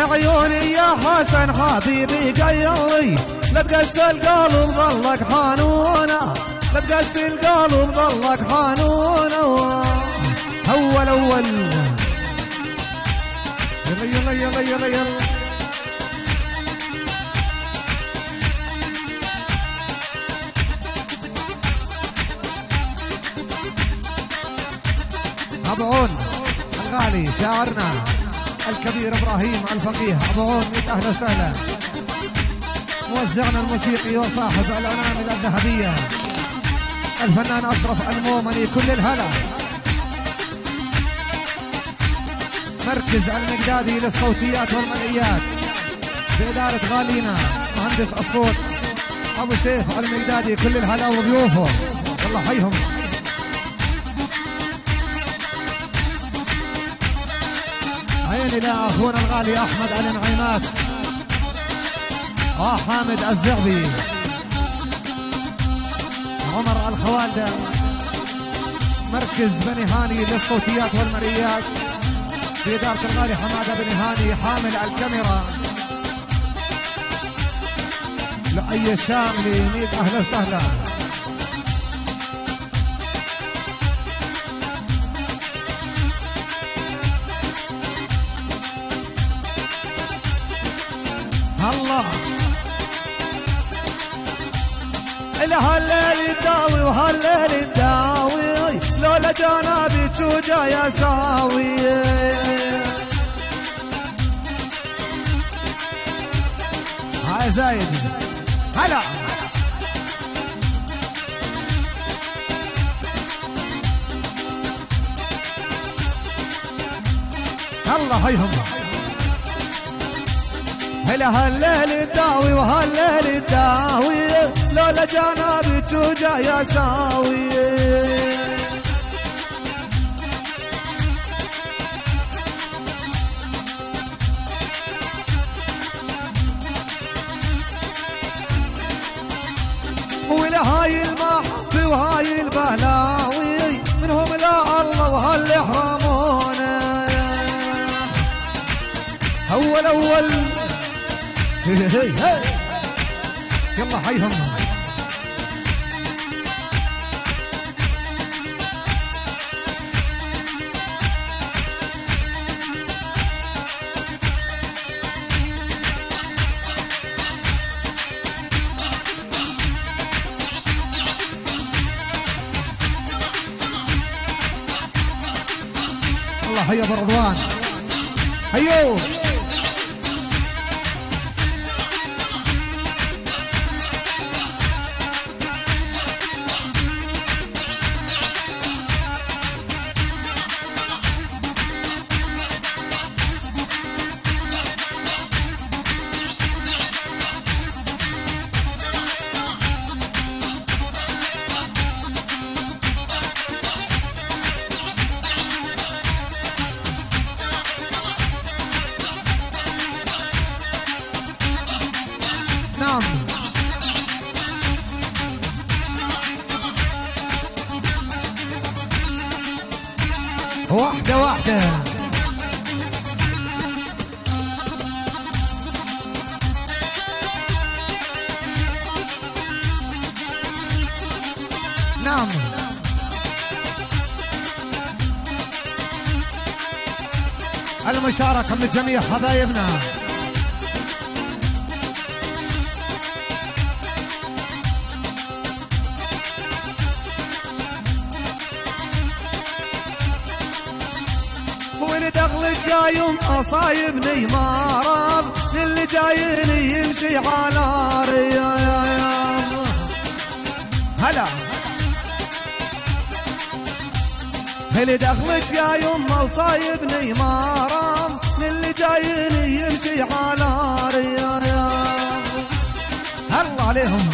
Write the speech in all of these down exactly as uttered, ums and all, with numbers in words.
عيوني يا حسن حبيبي قيلي لا تقسي القلب ظلك حنونه لا تقسي القلب ظلك حنونه اول اول يلا يلا يلا يلا يلا ابو عون الغالي شاعرنا الكبير ابراهيم الفقيه ابو عون ميت اهلا وسهلا موزعنا الموسيقي وصاحب الانامل الذهبيه الفنان اشرف المومني كل الهلا مركز المقدادي للصوتيات والمرئيات بإدارة غالينا مهندس الصوت ابو سيف المقدادي كل الهلا وضيوفه والله حيهم عيني لا اخونا الغالي احمد النعيمات اه حامد الزغبي عمر الخوالده مركز بني هاني للصوتيات والمرئيات بإدارة الغالي حماده بن هاني حامل الكاميرا لؤي شاملي ميت اهلا وسهلا الله هالليل تداوي وهالليل تداوي لولا جنابي تشوجا يا ساوي هاي زايد هلا الله هيهم هلا هالليل تداوي وهالليل تداوي لولا جنابي تشوجا يا ساوي ولهاي المحبة وهاي البلاوي منهم لا الله وهاللي حرمونا اول اول هي هي هي يلا حيهم الله هيا برضوان هيو واحدة واحدة نعم المشاركة من جميع حبايبنا جاي مصايبني مرض اللي جايني يمشي على رياض هلا اللي دخلك يا يما وصايبني مرض اللي جايني يمشي على رياض الله عليهم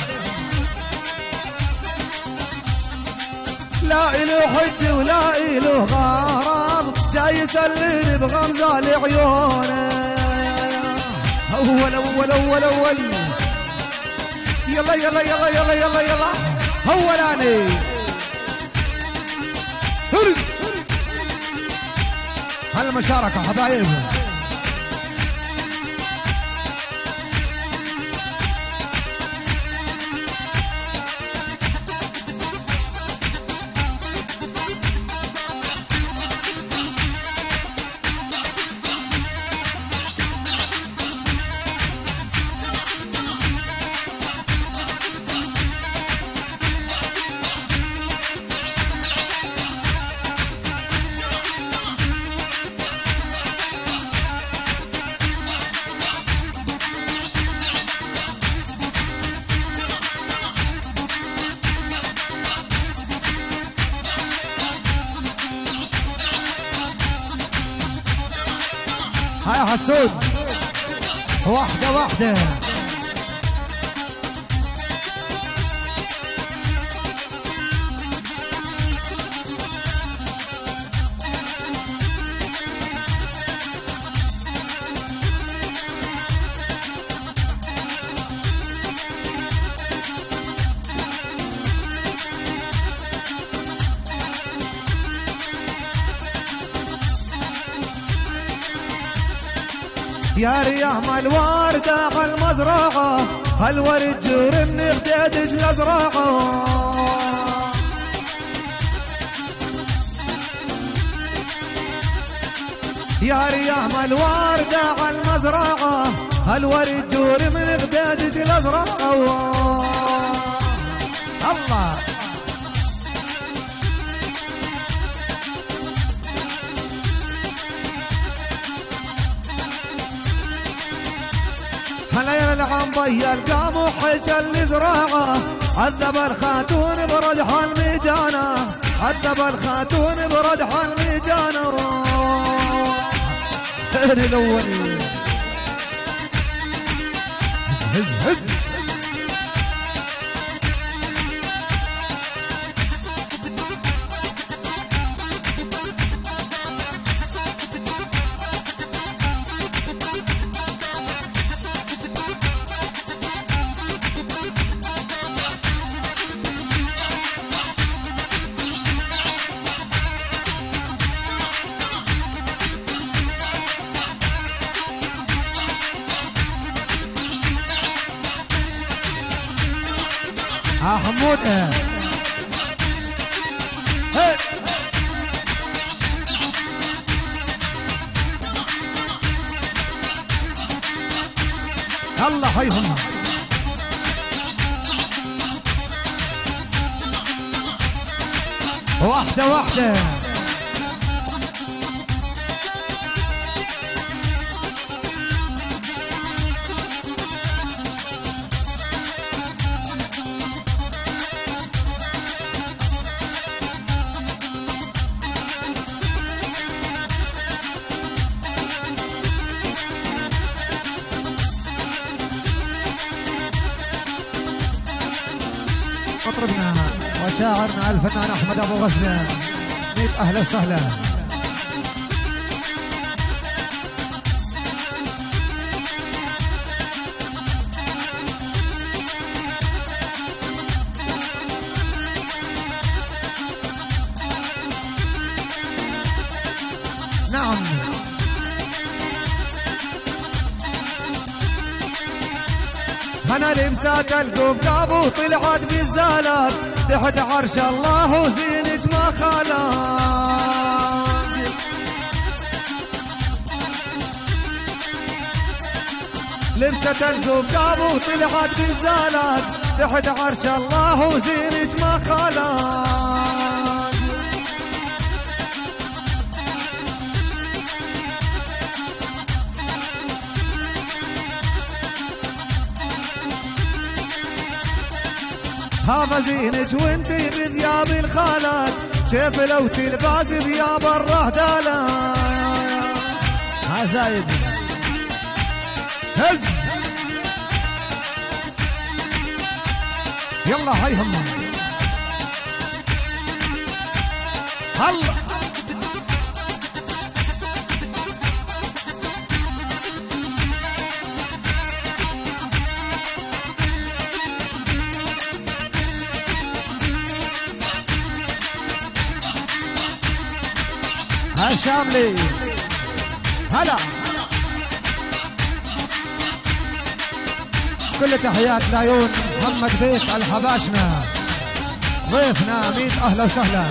لا إله حج ولا إله غرض جاي يسلل بغمزة لعيونه أول أول أول أول يلا يلا يلا يلا يلا يلا أولاني هالمشاركة حبايب هاي حسود واحدة واحدة. يا ريام الوردة على المزرعة هالورد جور من خديدج الازرعة. يا ريام الوردة على المزرعة هالورد جور من خديدج الازرعة. الله هلا يا العنبي القاموح اللي زراعه عذب الخاتون بردح الميجانه عذب الخاتون بردح الميجانه. خير الاولي هز هز هز ها حمود ايه هي الله حيهم واحدة واحدة. مطربنا وشاعرنا الفنان احمد ابو غزله ميت اهلا وسهلا. نعم انا لمسات القبقاب وطلعت بالزالات تحت عرش الله وزينك ما خلاك. لمسات القبقاب وطلعت بالزالات تحت عرش الله وزينك ما خلاك. هذا زينك وانتي بثياب الخالات كيف لو تلباس ثياب الرهدالة. ها زايد هز يلا هاي هم الله هاي شاملي هلا كل تحيات لعيون محمد بيك الحباشنا ضيفنا ميت اهلا وسهلا.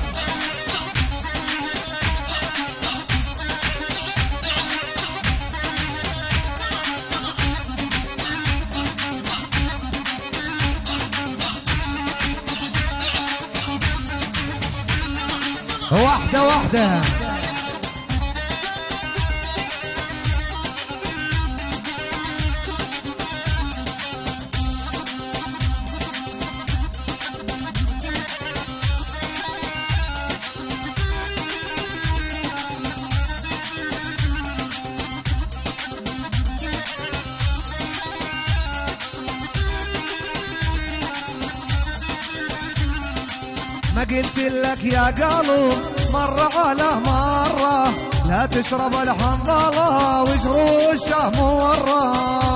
واحدة واحدة قلت لك يا قلب مرة على مرة لا تشرب الحنظلة وجروشه مرة.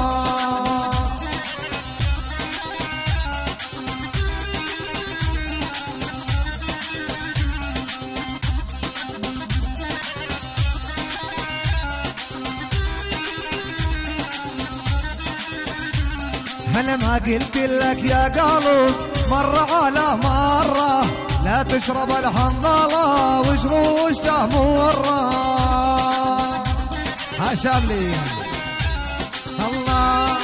أنا ما قلت لك يا قلب مرة على مرة لا تشرب الحنظلة وجروشه مرة. ها شابلي الله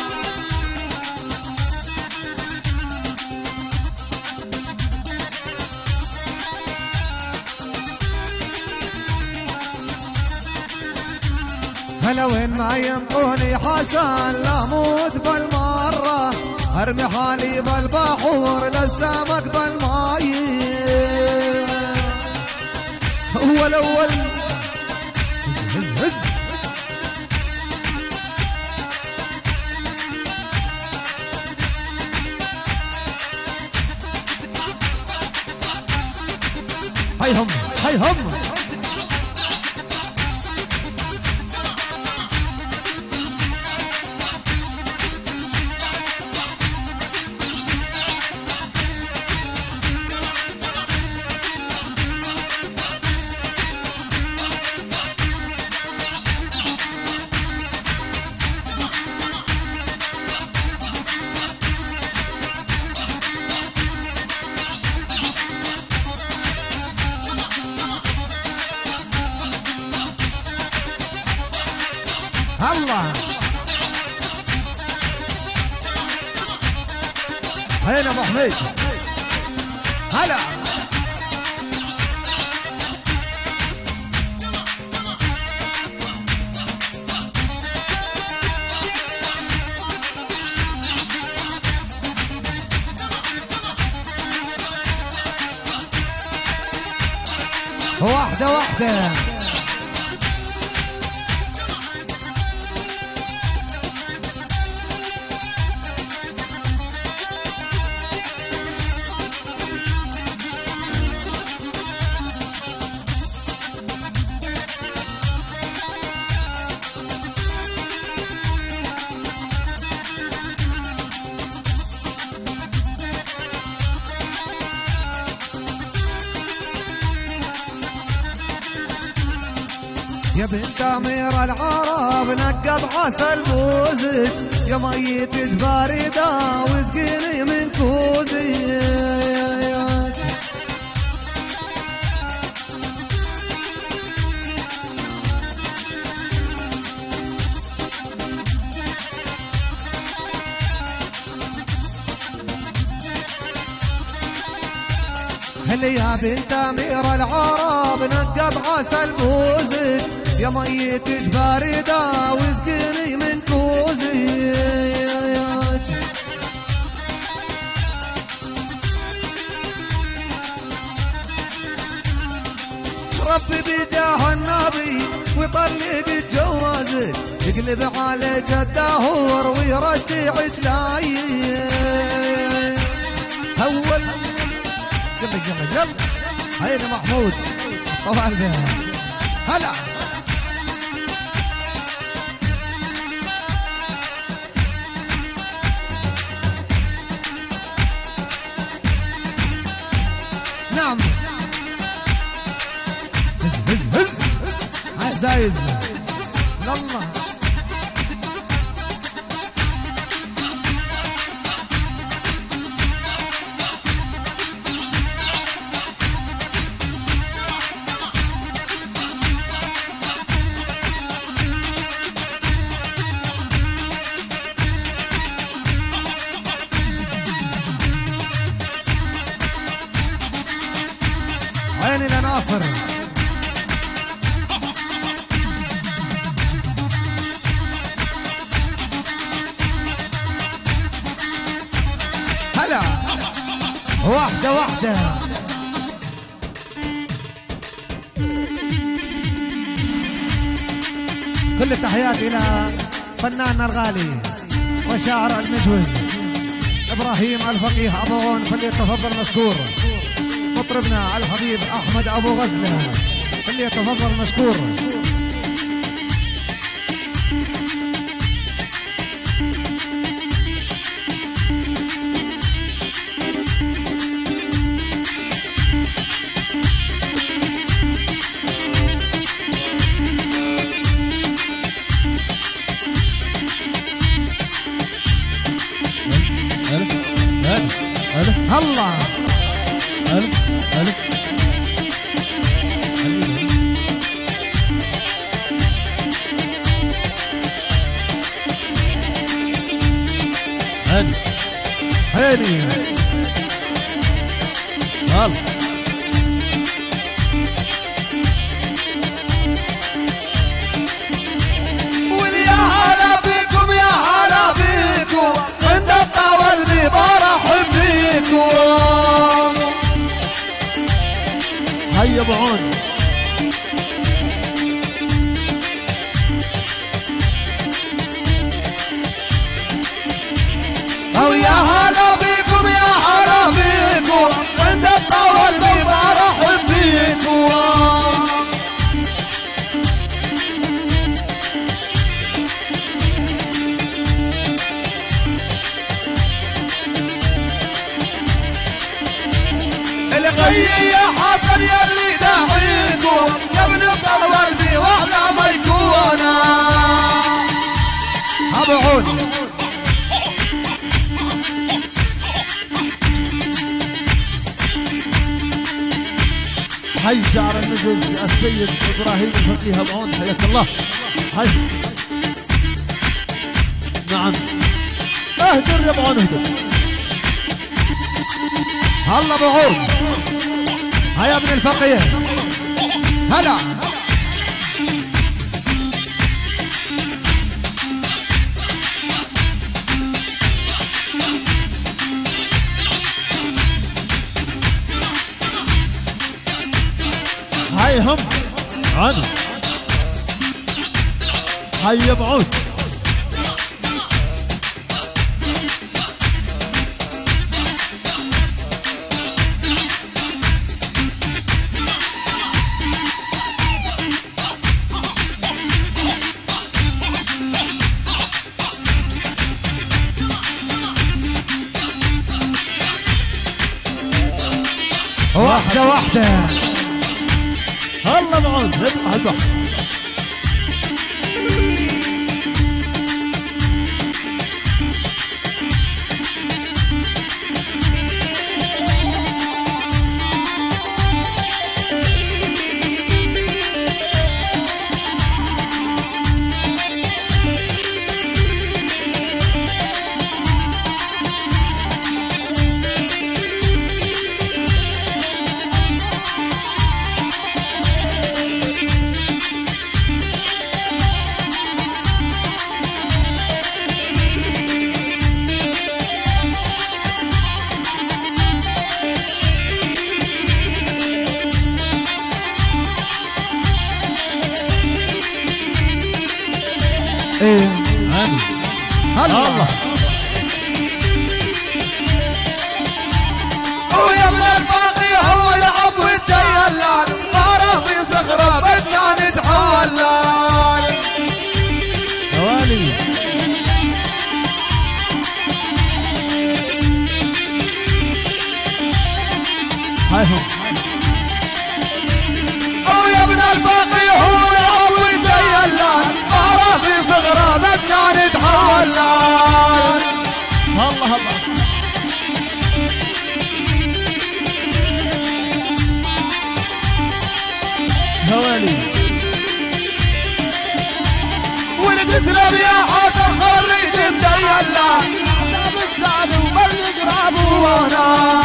هلا وين ما ينطوني حسن لا موت بالمرة ارمي حالي بالبحور للسمك بالماي. هو الاول هز هز هيهم هيهم الله. هين ابو حميد هلا واحدة واحدة يا بنت امير العرب نقض عسل بوزك يا ميتك باردة واسقيني من كوزك. هل يا بنت امير العرب نقض عسل بوزك يا ميتك باردة واسقيني من كوزك. ربي بجاه النبي ويطلق جوازك يقلب عليك الدهور ويرجعك لاين. اول يلا يلا يلا هينا محمود طبعا هلا نعم هز هز هز هاي زايد يلا عيني لناصر هلا واحدة واحدة كل التحيات إلى فناننا الغالي وشاعر المجوز إبراهيم الفقيه أبوغون فليتفضل مشكور. مطربنا الحبيب احمد ابو غزله اللي يتفضل مشكور. الله ألف ألف هاني هاني هلا ويا هلا بيكم يا هلا بيكم عند الطاول ببرحب بيكم. هيا بعون او يا هلا بيكم يا هلا بيكم عند الطاول ببرحب بيكم. الغي يا حسن يلي داعيكم يا ابن الطاول بي واحلى ما يكون. ابو عود حي شعر النجز السيد ابراهيم الفقيه بعون حياك الله. حي نعم اهدر يا بعون اهدر. هلا ابو عود هيا ابن الفقيه هلا. هاي هم عنو هيا بعود واحدة واحدة هلا بعود اذبح اذبح. ايه هاني هلا الله. ويا ابن الباقي هو العب والديلان طاره في صخره بدنا نتحول. هوالي هاي هم ويا ابن الباقي هو العب والديلان طاره في صخره بدنا نتحول. الله الله هوالي والتسلم يا حسن خريج مديلان لا بالزعل وبالقراب وانا.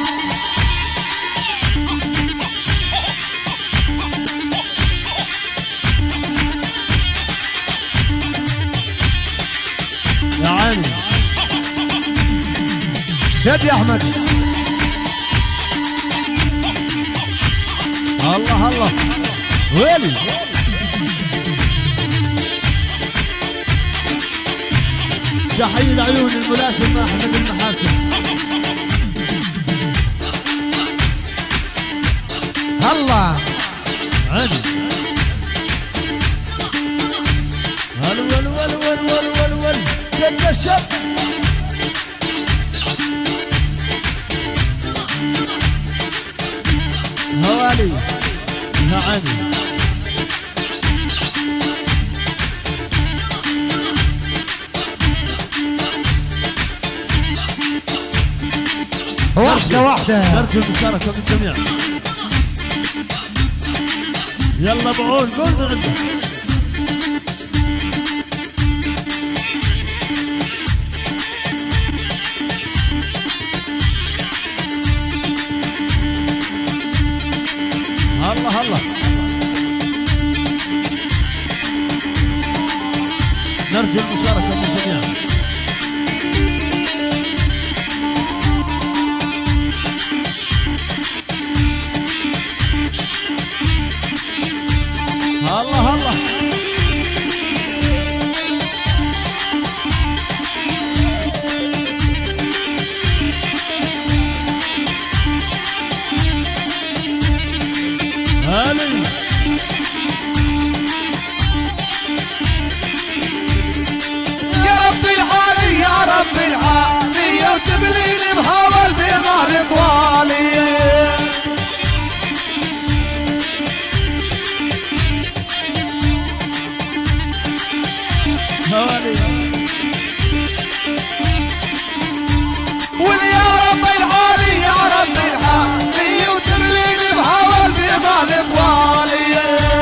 يا عيني شد يا احمد. الله الله ويلي تحية العيون الملاسم احمد المحاسن. الله عادي ول ول ول ول ول ول ول شد الشد هوالي يا عادي واحدة واحدة نرجو المشاركة من الجميع. يلا بعون قول من عندك. الله الله نرجو المشاركة من الجميع. الله الله هالي يا رب العالي يا رب العالي وتبليني بهوى البغار طوالي واليا رب العالي يا رب العالي وتبليني بهوى البغار طوالي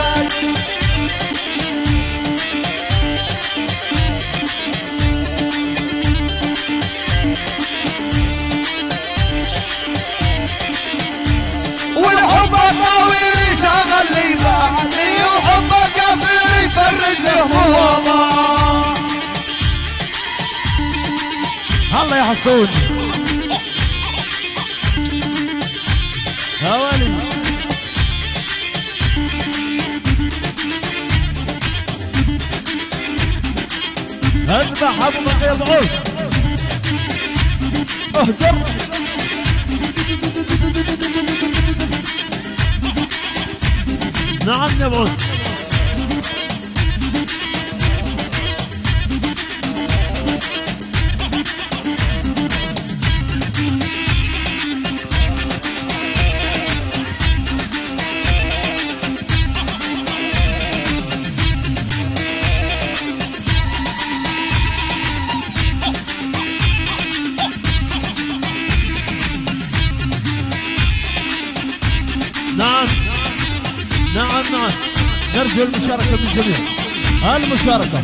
والحب الطويل يشغل لي بالي وحب القصير يفرج له همومه. الله يا حسون هوالي اذبح ابو بكر بعود اهدر نعم يا بعود نعم نعم نعم نرجو المشاركة من الجميع. المشاركة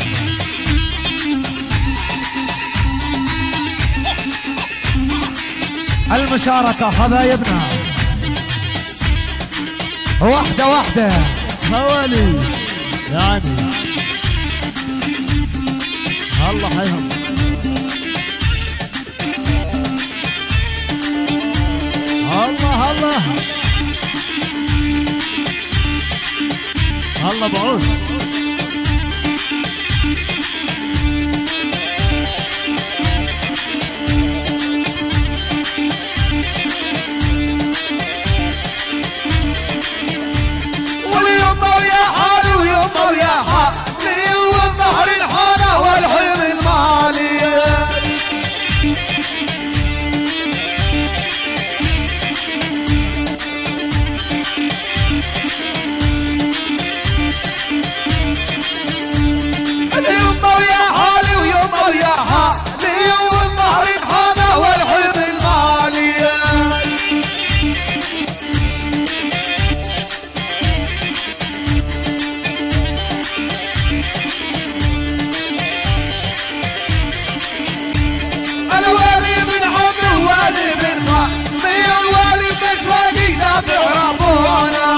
المشاركة حبايبنا واحدة واحدة هوالي يعني الله حيهم الله الله الله بعود واليوم ويا حالي ويوم ويا حالي والظهر الحانة والحيم المالي اليوم ويا حالي ويوم ويا حالي والظهر الحانة والحيم المالي الوالي بن عمرو والي بن خالي والي بشواقي دافع ربونا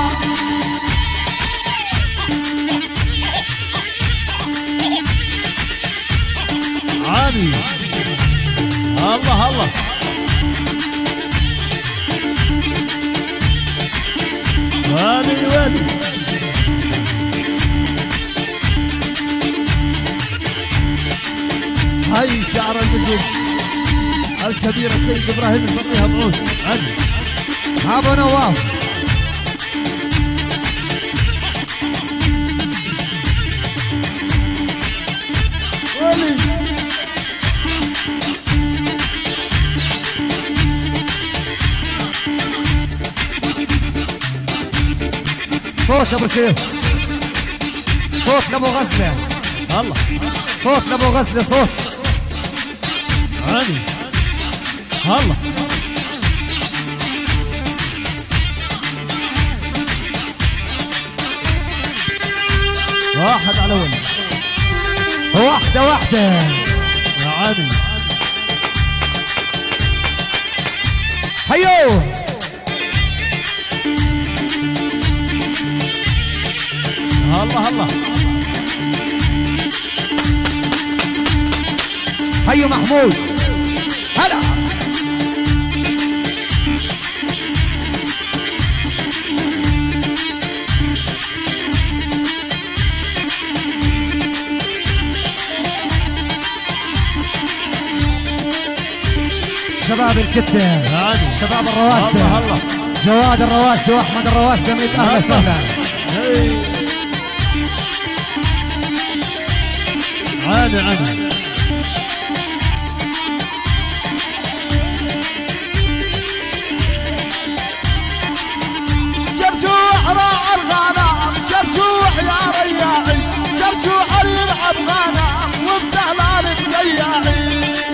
عادي الله الله والي والي هاي شعر البدل الكبير السيد ابراهيم الفقيه بعود عادي ابو نواف صوت ابو سيف، صوت لابو غزله. الله صوت لابو غزله، صوت عادي. الله واحد على ولد، واحده واحده يا عادي. هيو الله الله هيو محمود هلا. شباب الكتة، شباب الرواشدة، الله الله جواد الرواشدة واحمد الرواشدة، ميت اهلا وسهلا. عادي عادي. شرشوح راع الغنم، شرشوح يا رياعي، شرشوح يلعب غنم وبزهلان الرياعي.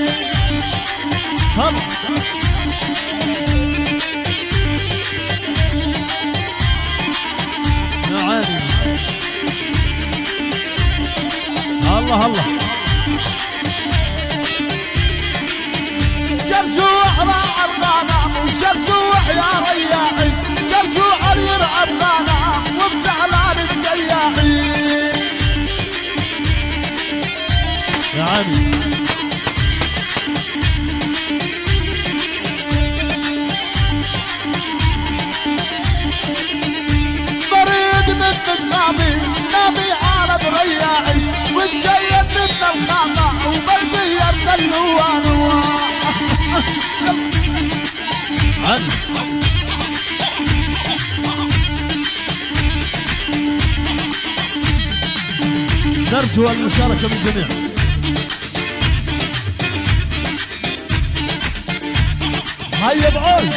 يا عادي. الله الله شرشوح راع الغنم وشرشوح يا رياعي، شرشوح يلعب غنم وبزهلان الرياعي. يا عادي. نامي نامي عالم رياعي، وتجيد مثل الخامة وبردية النوان. عادي. نرجو المشاركة من الجميع. هيا بعود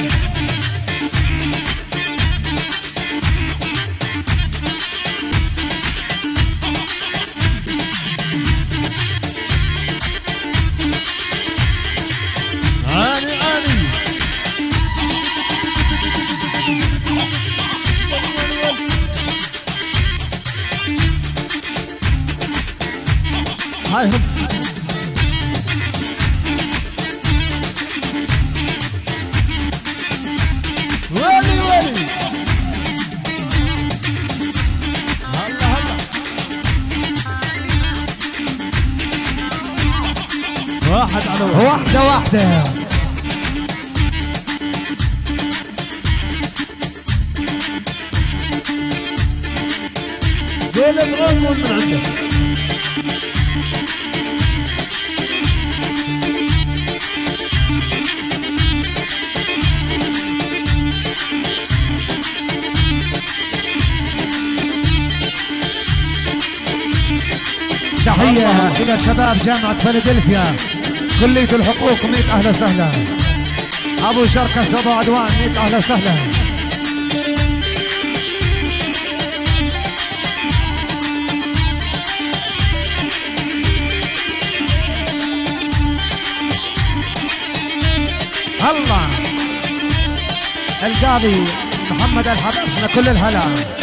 عالي عالي. هاي هم ويلي ويلي. هلا هلا. واحد على واحد. واحدة واحدة. دول الغنون من عندك. تحية إلى شباب جامعة فيلادلفيا، كلية الحقوق، ميت أهلا وسهلا. أبو شركس أبو عدوان، ميت أهلا وسهلا. الله القاضي محمد الحبشنا، كل الهلا.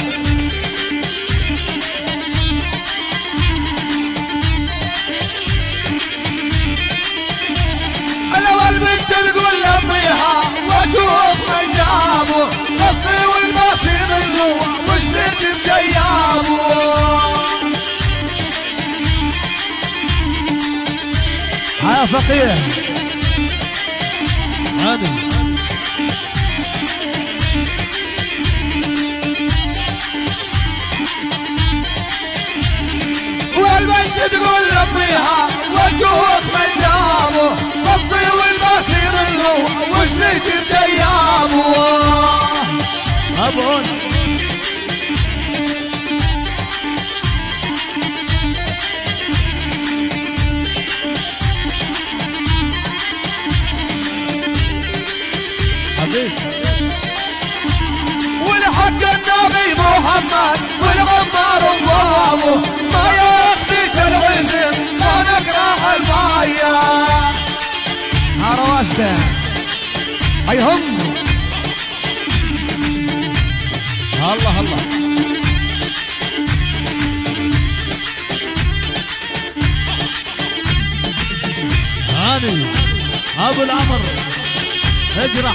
البنت تقول لاميها وجوه من جابه، قصي والباسي من جوا وش بيت بجيابه. يا فقيه عادي. والبنت تقول لاميها وجوه من جابه، قصي والباسي من جوا وش بيت بجيابه. أبون ولحق النبي محمد حيهم الله الله. هاني ابو العمر اجرح.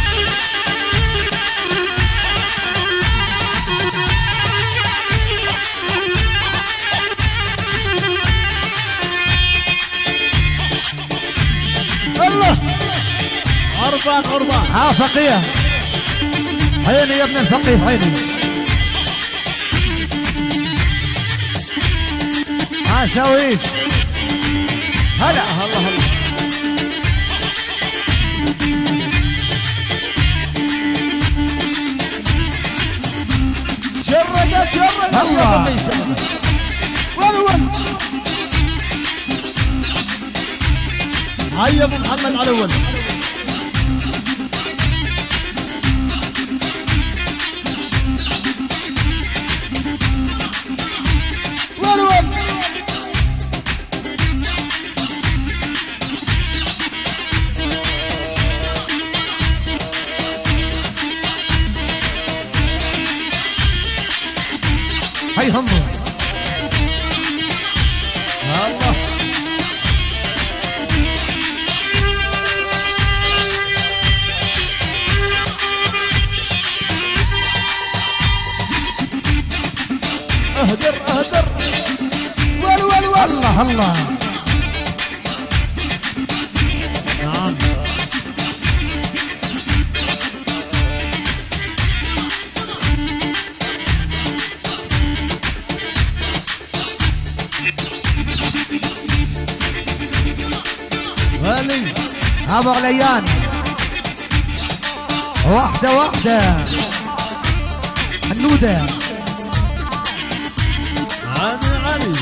الله عربان عربان. ها فقيه عيني يا ابن الفقيه عيني. ها شاويش هلا. الله الله. شردت شردت الله. وين وين هيا ابو محمد على اول. وين وين حيهم الله. اهدر اهدر. وين وين وين. الله الله. نعم غالي. ابو عليان واحدة واحدة حنودة. علي علي.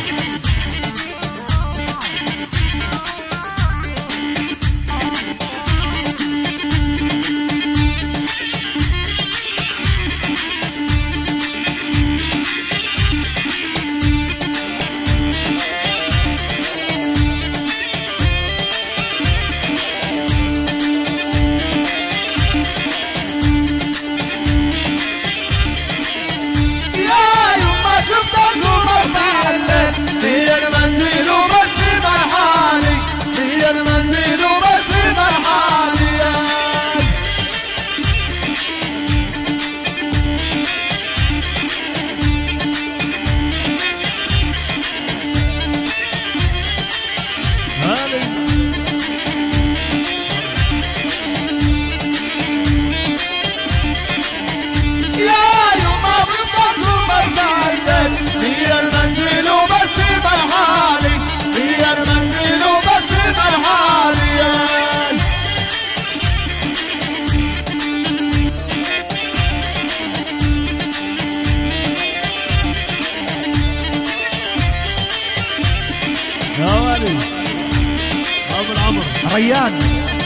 ريان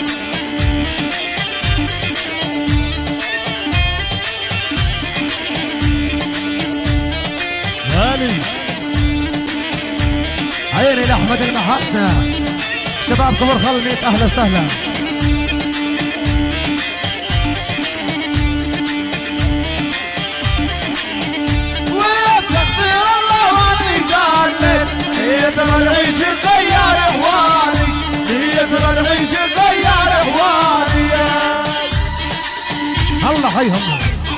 هاني. عيني لاحمد المحاسنة شباب كبر خلميت اهلا وسهلا. واستغفر الله واني زعلت. يترى العيش الغيار اخواني. يترى العيش الغيار اخواني. الله حيهم.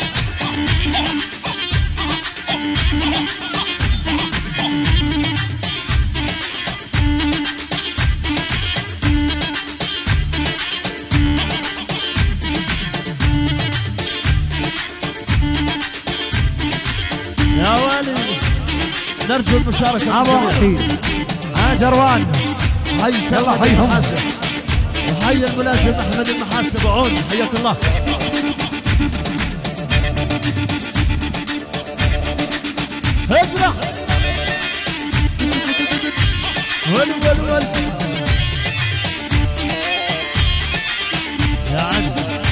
يا والي نرجو المشاركة. ابو علي ها جروان حي يلا حيهم. وحي الملازم احمد المحاسب وعون حياك الله. اجرح. ول ول ول. يا علي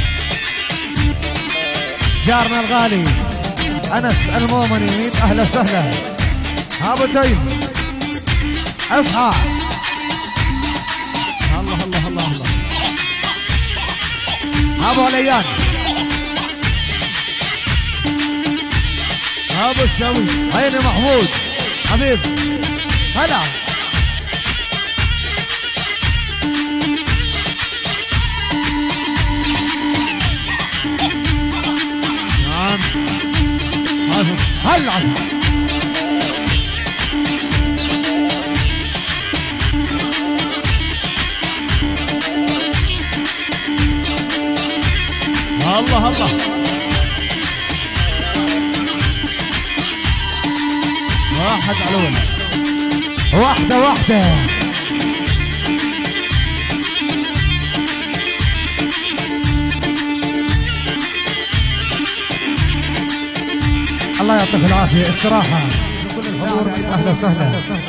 جارنا الغالي انس المؤمنين اهلا وسهلا. ابو تيم اصحى. الله الله الله الله. ابو عليان ابو الشاوي عيني محمود حبيب هلا نعم هلا الله الله واحد على ولا واحدة واحدة الله يعطيك العافية استراحة كل الحضور أهلا وسهلا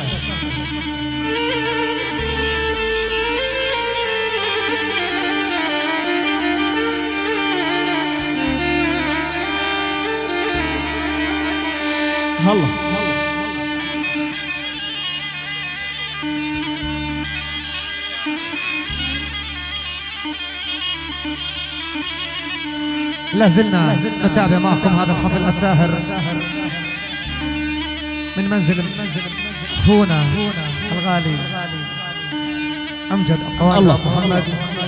الله لا زلنا نتابع معكم هذا الحفل الساهر من منزل اخونا الغالي امجد الطوالب محمد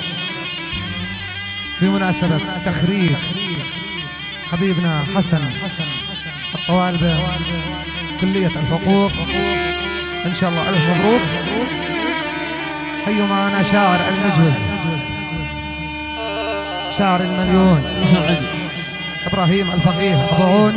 بمناسبة تخريج حبيبنا حسن الطوالب كلية الحقوق ان شاء الله الف مبروك. حيوا معنا شاعر المجوز شاعر المليون ابراهيم الفقيه ابو عون.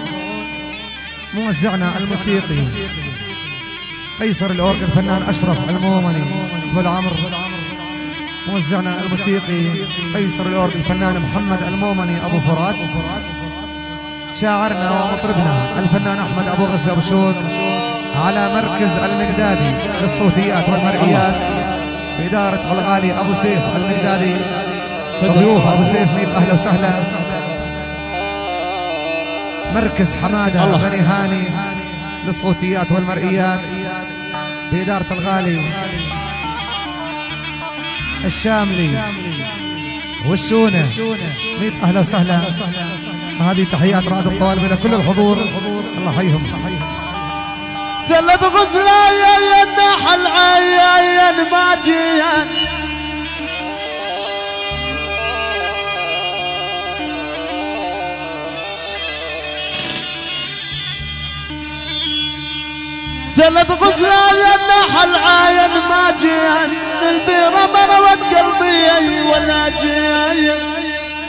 موزعنا الموسيقي قيصر الاورج الفنان اشرف المومني ابو العمر. موزعنا الموسيقي قيصر الاورج الفنان محمد المومني ابو فرات. شاعرنا ومطربنا الفنان احمد ابو غزل ابو شوق. على مركز المقدادي للصوتيات والمرئيات بإدارة الغالي ابو سيف المقدادي. ضيوف ابو سيف ميت اهلا وسهلا. مركز حماده بني هاني للصوتيات والمرئيات بإدارة الغالي الشاملي والشونه ميت اهلا وسهلا. هذه تحيات رائد الطوالب الى كل الحضور الله يحييهم. ثلاث غزلايا النحل عيان ماجيان ثلاث غزلايا النحل عاين ماجيان البيرة مروت قلبي ولا جاين.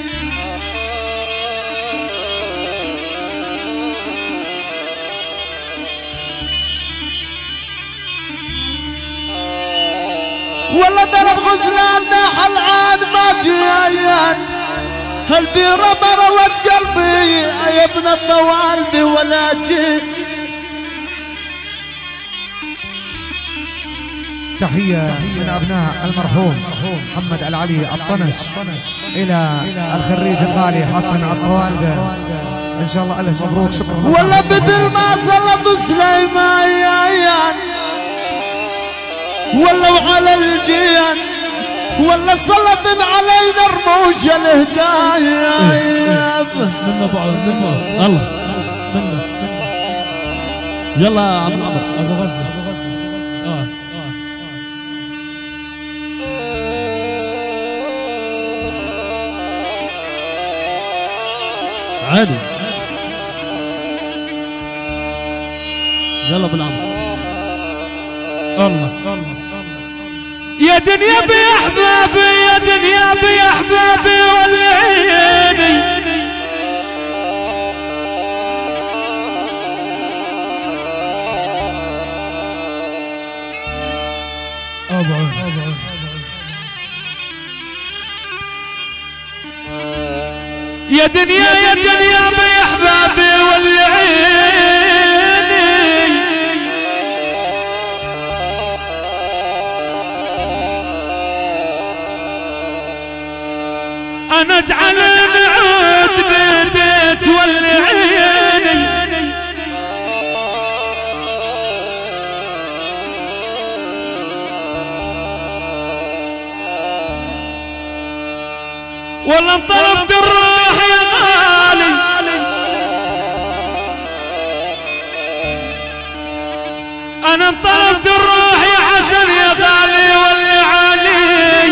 والله ثلاث غزلان نحل عاد ماجيان البيرة مروت قلبي يا ابن الطوالب ولا جاين. تحية من أبناء المرحوم محمد العلي الطنش إلى الخريج الغالي حسن الطوالب إن شاء الله ألف مبروك. شكرا. والله مثل ما سلطوا سليمان والله على الجيان والله سلط علينا رموش الهدايا. منا بعض منا الله منا يلا يا عم عمر ابو غزل ابو غزل اه عادي يلا بالعمر الله الله يا دنيا بيا احبابي يا دنيا بيا احبابي والعيني ابعد ابعد يا دنيا يا دنيا بيا احبابي والعيني انا اجعل نعود بيت والعيني والله انطلبت الروح يا غالي انا انطلبت الروح يا حسن يا غالي واللي علي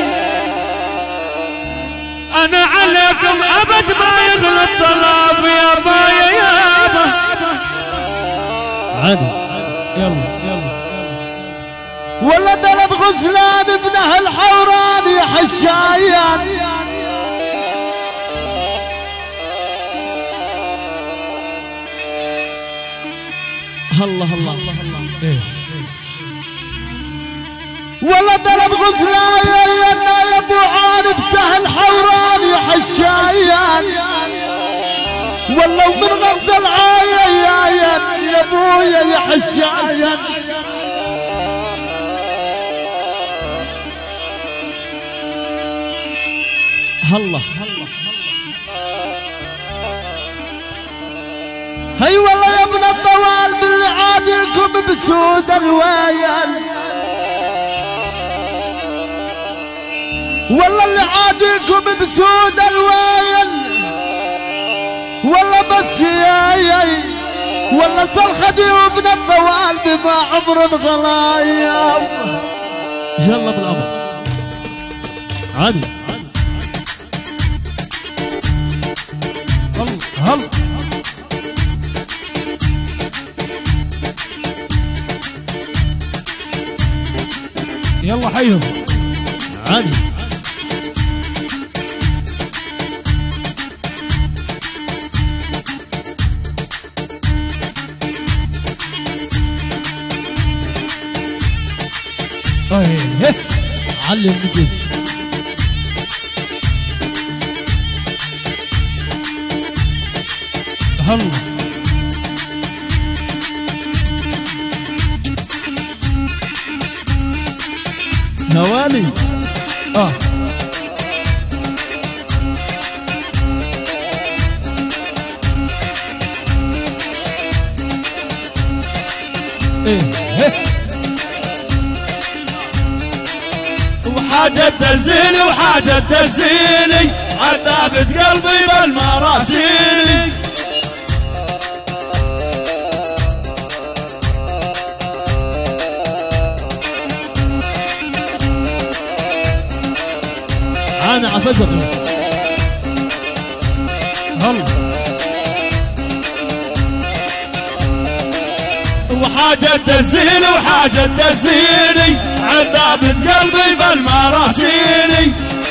انا عليكم ابد ما يغلب طلب يا بايا يابا عادي يلا يلا ولا دلت غزلان ابنه الحوران يا حشايان الله الله الله الله ولا دلت غزلان يا ابو عانب سهل حوران يا حشايان ولو من غمز العاين يا ابويا يا حشايان الله هي والله يا ابن الطوال باللي عاديكم بسود الويل والله اللي عاديكم بسود الويل والله بس يا يا والله صلخدي وابن الطوال بما عمر الغلايب يلا بالامر عادي هل هل يلا حيهم عادي ايه علم نجز هلا نوالي اه ايه هيه وحاجة تزيني وحاجة تزيني عذابت قلبي بالمراسيلي انا عفزر هلا وحاجة تزيني وحاجة تزيني عذابت قلبي بالمراسيلي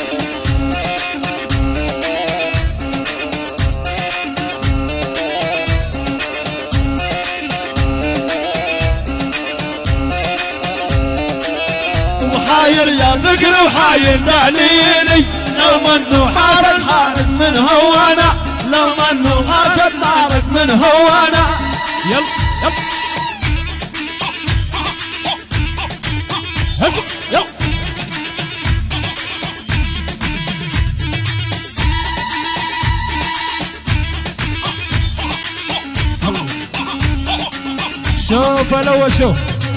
وحاير يا فكر وحاير تعليلي لو منه حارق حارق من هوانا لو منه حاسد حارق من هوانا يلا يلا هز يلا شوف الاول شوف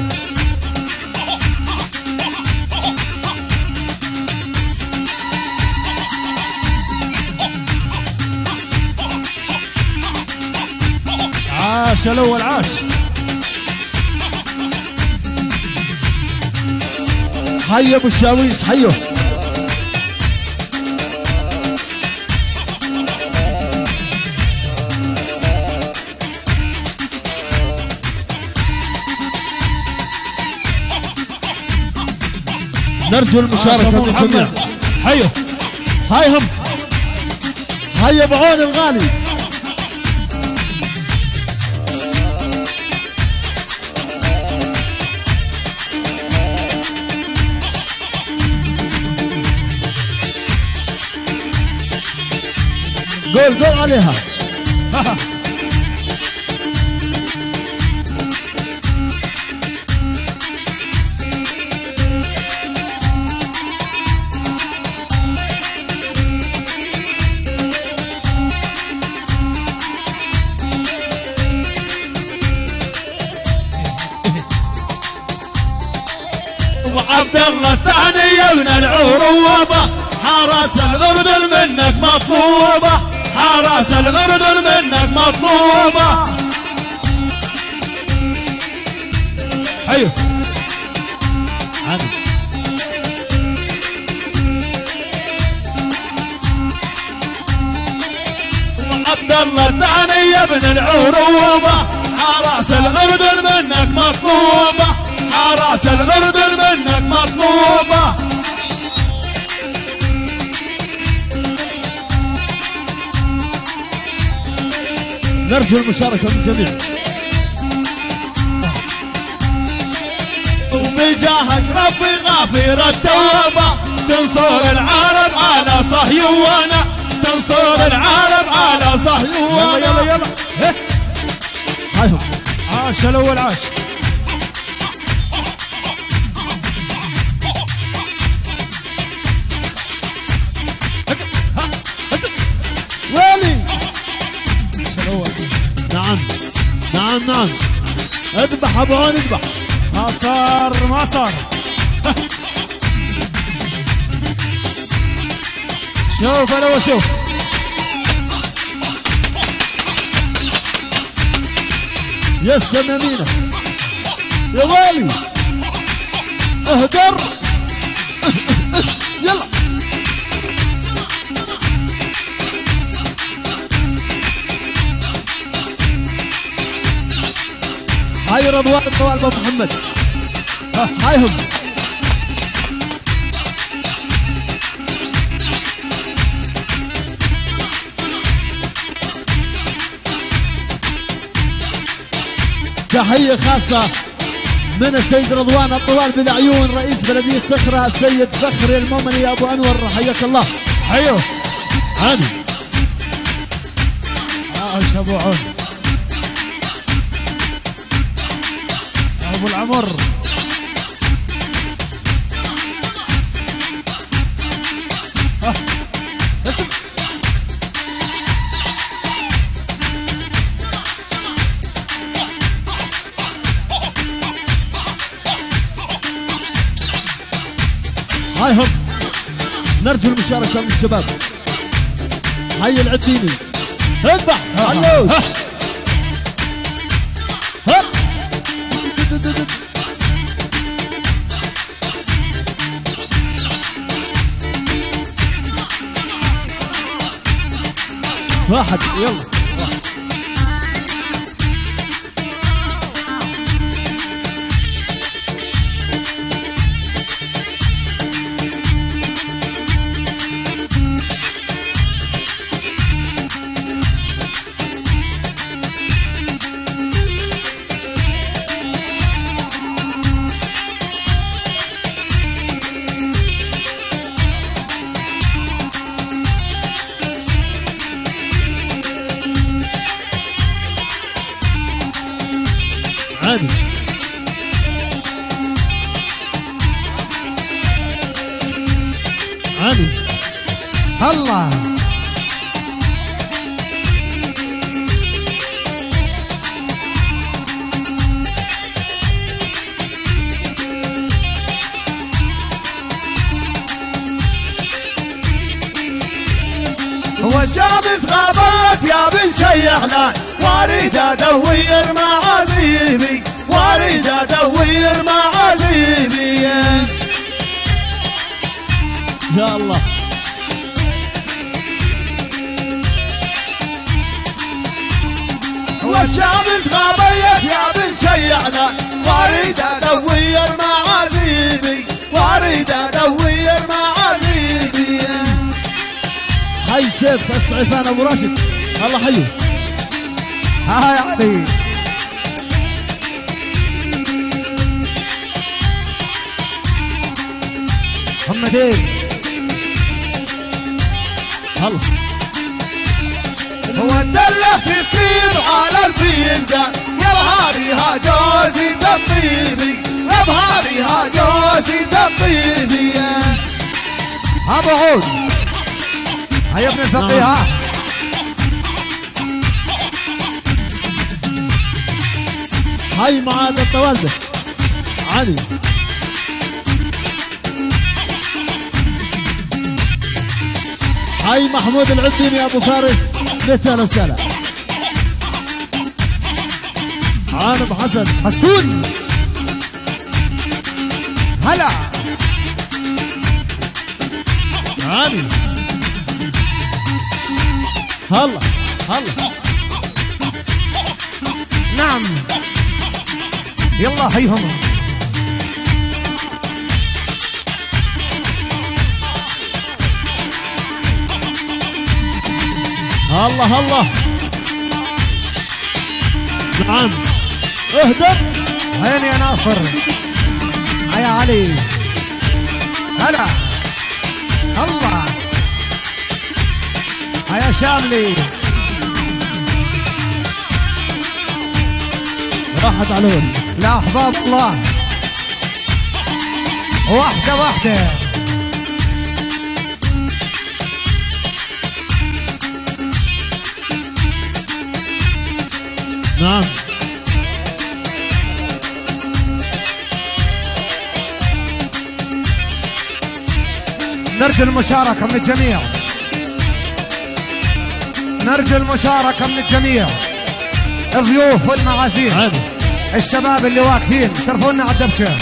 عاش الاول عاش حي ابو الشاويش حيو نرجو المشاركة من الجميع حيو هاي هم حي ابو عون الغالي قول قول عليها وعبد الله الثاني من العروبة حراس الأردن منك مطلوبة، حراس الأردن منك مطلوبة. ايوه عادي. عبد الله الثاني يا ابن العروبة، حراس الأردن منك مطلوبة، حراس الأردن منك مطلوبة. نرجو المشاركة من الجميع. وبجاهك ربي غافر التوبة، تنصر العرب على صهيونة، تنصر العرب على صهيونة. يلا يلا يلا هيه. هايهم عاش الأول عاش. ويلي نعم نعم نعم. اذبح ابو عون اذبح. ما صار ما صار. شوف انا وشوف. يا السمامينة يا غالي اهدر. يلا هاي رضوان الطوال ابو محمد. هايهم تحية خاصة من السيد رضوان الطوال بن عيون رئيس بلدية صخرة السيد فخري المؤمني ابو انور، حياك الله. حيو عادي. عاش ابو عون ابو العمر. ها اسم هاي هم. نرجو المشاركة من الشباب. حي العتيني اذبح. علو ها واحد يلا. عادي. عادي الله هو الشمس غابت يا بن شيحنا، واريد ادور معازيمي، واريد ادور معازيمي. يا الله. هو الشمس غابت يا بن شيحنا، واريد ادور معازيمي، واريد ادور معازيمي. حي سيف السعفان ابو راشد الله حيه. ها يعني محمدين الله. هو الدلة في كثير على الفنجان، يا بهاريها جوزي تطيبي، يا بهاريها جوزي تطيبي. ابو عود هيا ابن الفقيه. ها هاي معاد الطوالده عادي. حي محمود العبيني يا ابو فارس متى رسالة. عانب حسن حسون هلا عاني هلا هلا نعم يلا حيهم الله الله نعم اهدر هين يا ناصر يا علي هلا الله يا شاملي راحت عليهم لا احباب الله واحدة واحدة نعم نرجو المشاركة من الجميع نرجو المشاركة من الجميع الضيوف والمعازيم عادي الشباب اللي واقفين شرفونا على الدبشة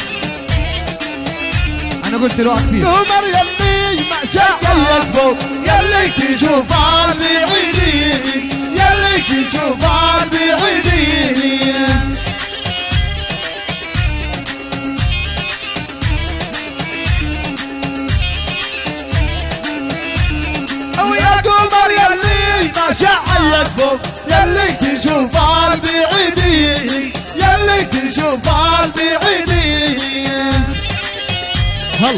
أنا قلت له واقفين عمر يلي ما شاء فوق يلي تشوف بعيدين يلي تشوف بعيدين أو يا قمر يلي ما شاء فوق يلي تشوف بعيدين يلي تشوف بعيدين هلا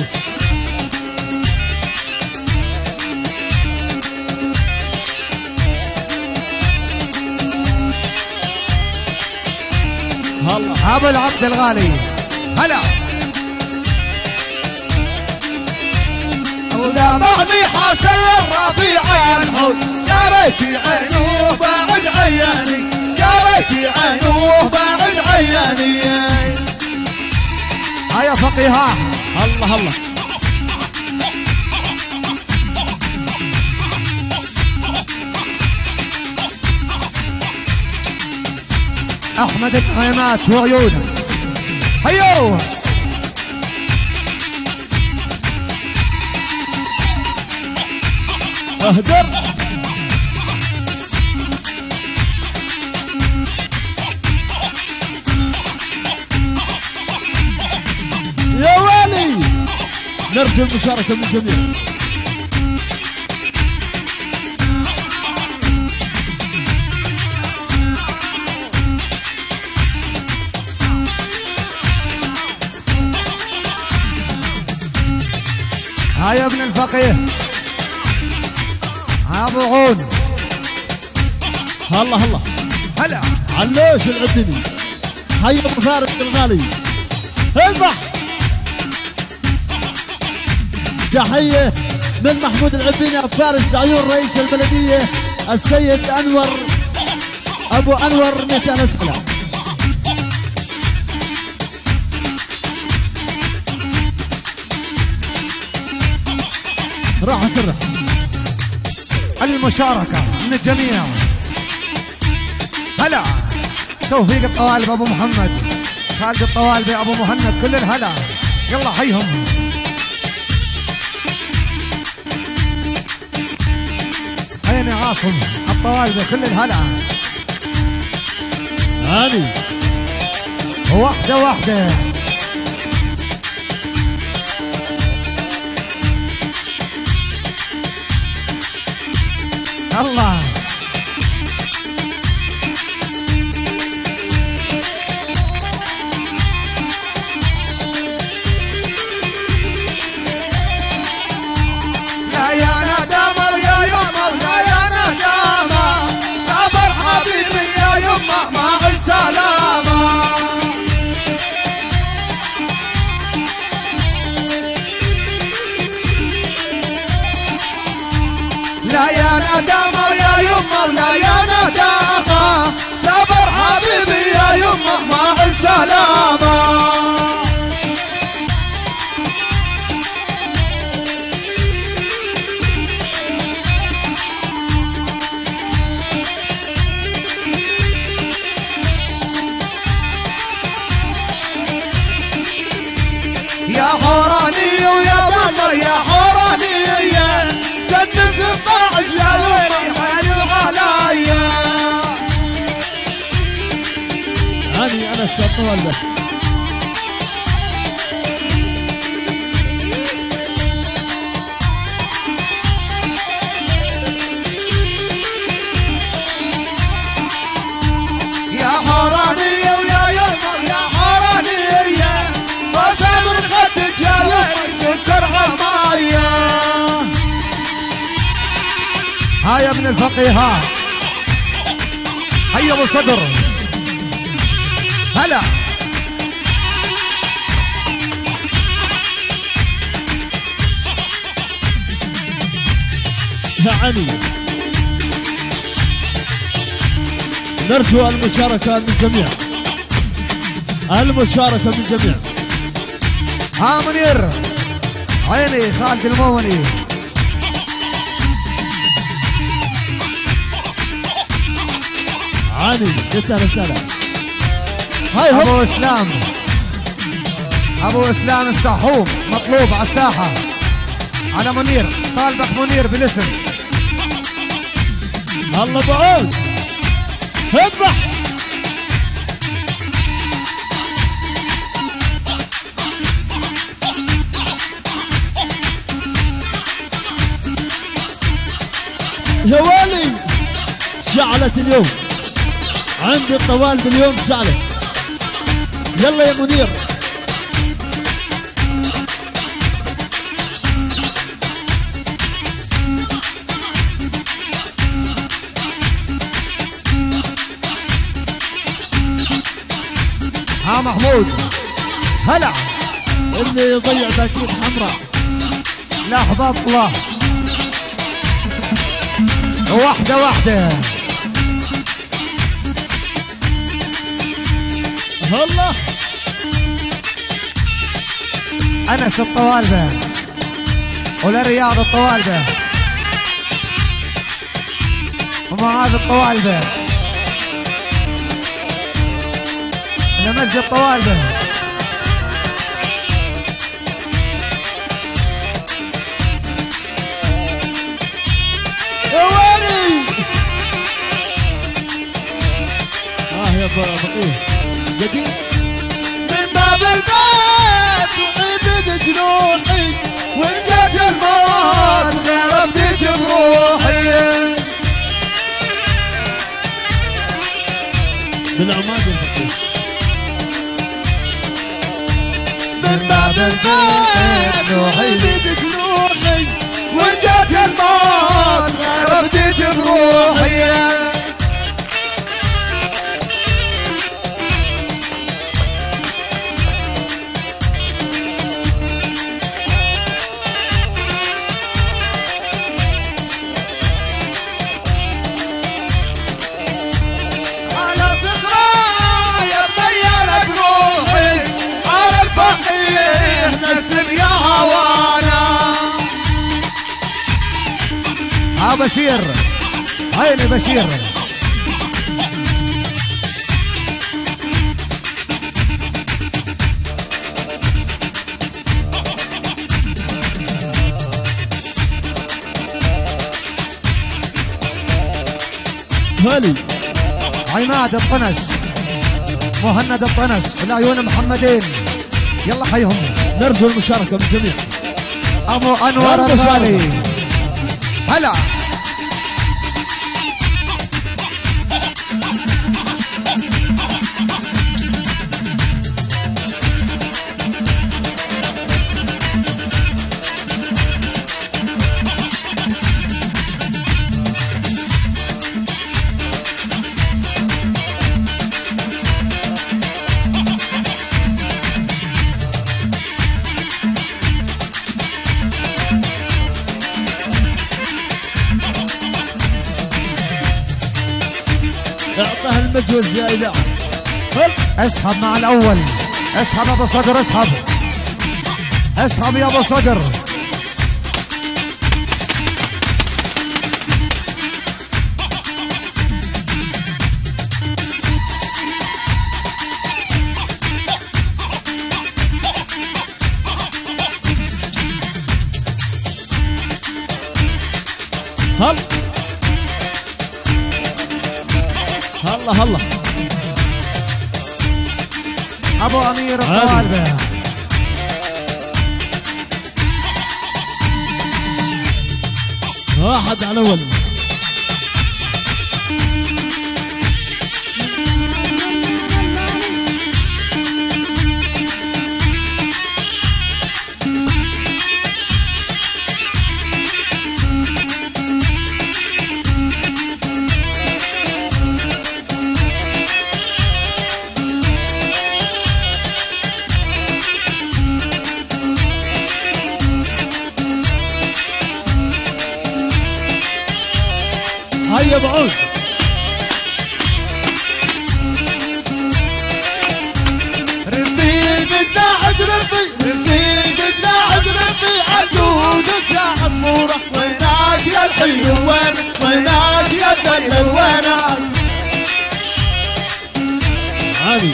هلا ابو العبد الغالي هلا وذا بعدي حسن رفيع الحوت يا ريت عينوه بعد عياني يا ريت عينوه بعد عياني هيا فقيها الله الله احمد الطعيمات وعيونه هيو اهدر يا ويلي نرجو المشاركة من الجميع هيا ابن الفقيه ابو عون هلا هلا هلا علوش العدني حي ابو فارس الغالي اذبح تحية من محمود العبيني ابو فارس عيون رئيس البلدية السيد انور ابو انور متى نسأله راح اسرح المشاركة من الجميع هلا توفيق الطوالب ابو محمد خالد الطوالب ابو مهند كل الهلا يلا حيهم هيني عاصم الطوالب كل الهلا هاني واحدة واحدة الله لا يا ندامة يا يمه لا يا ندامة سافر حبيبي يا يمه مع السلامة لا يا ندامة يا يمه الطوال ده. يا حرانية ويا يمر يا حرانية بسام الخد جاوي سكر عماية. ها يا ابن الفقيه ها هيا ابو صدر هلا. يعني نرجو المشاركة من الجميع، المشاركة من الجميع. ها منير عيني خالد الموني. عاني رسالة رسالة. هاي هو ابو اسلام ابو اسلام السحوم مطلوب على الساحة. على منير طالبك منير بالاسم. الله بعود اذبح. يا والي شعلت اليوم عندي الطوال باليوم شعلت. يلا يا منير. ها محمود هلا. اللي يضيع باكيت حمراء. لا احباط الله واحدة واحدة. الله انس الطوالبة ولرياض الطوالبة ومعاذ الطوالبة لمجد الطوالبة. يا ويلي. اه يا بقيه جديد. من باب البيت وعيد جروحي وان جات الموت غير بديت بروحي. بالعماد الفقيه. من باب البيت وعيد جروحي وان جات الموت غير بديت بروحي. بشير عيني بشير. هلي عماد الطنش مهند الطنش والعيون محمدين. يلا حيهم. نرجو المشاركة من الجميع. ابو انور الغالي هلا. اعطاه المجهود زيادة. اسحب مع الاول. اسحب ابو صقر. اسحب اسحب يا ابو صقر. هل هلا هلا ابو امير الطوالبه. واحد على اول. هيا بعود. ربي قداعد ربي ربي قداعد ربي عجوز الساعة الصورة وينك يا الحلو وين وينك يا الدلو وينك عادي.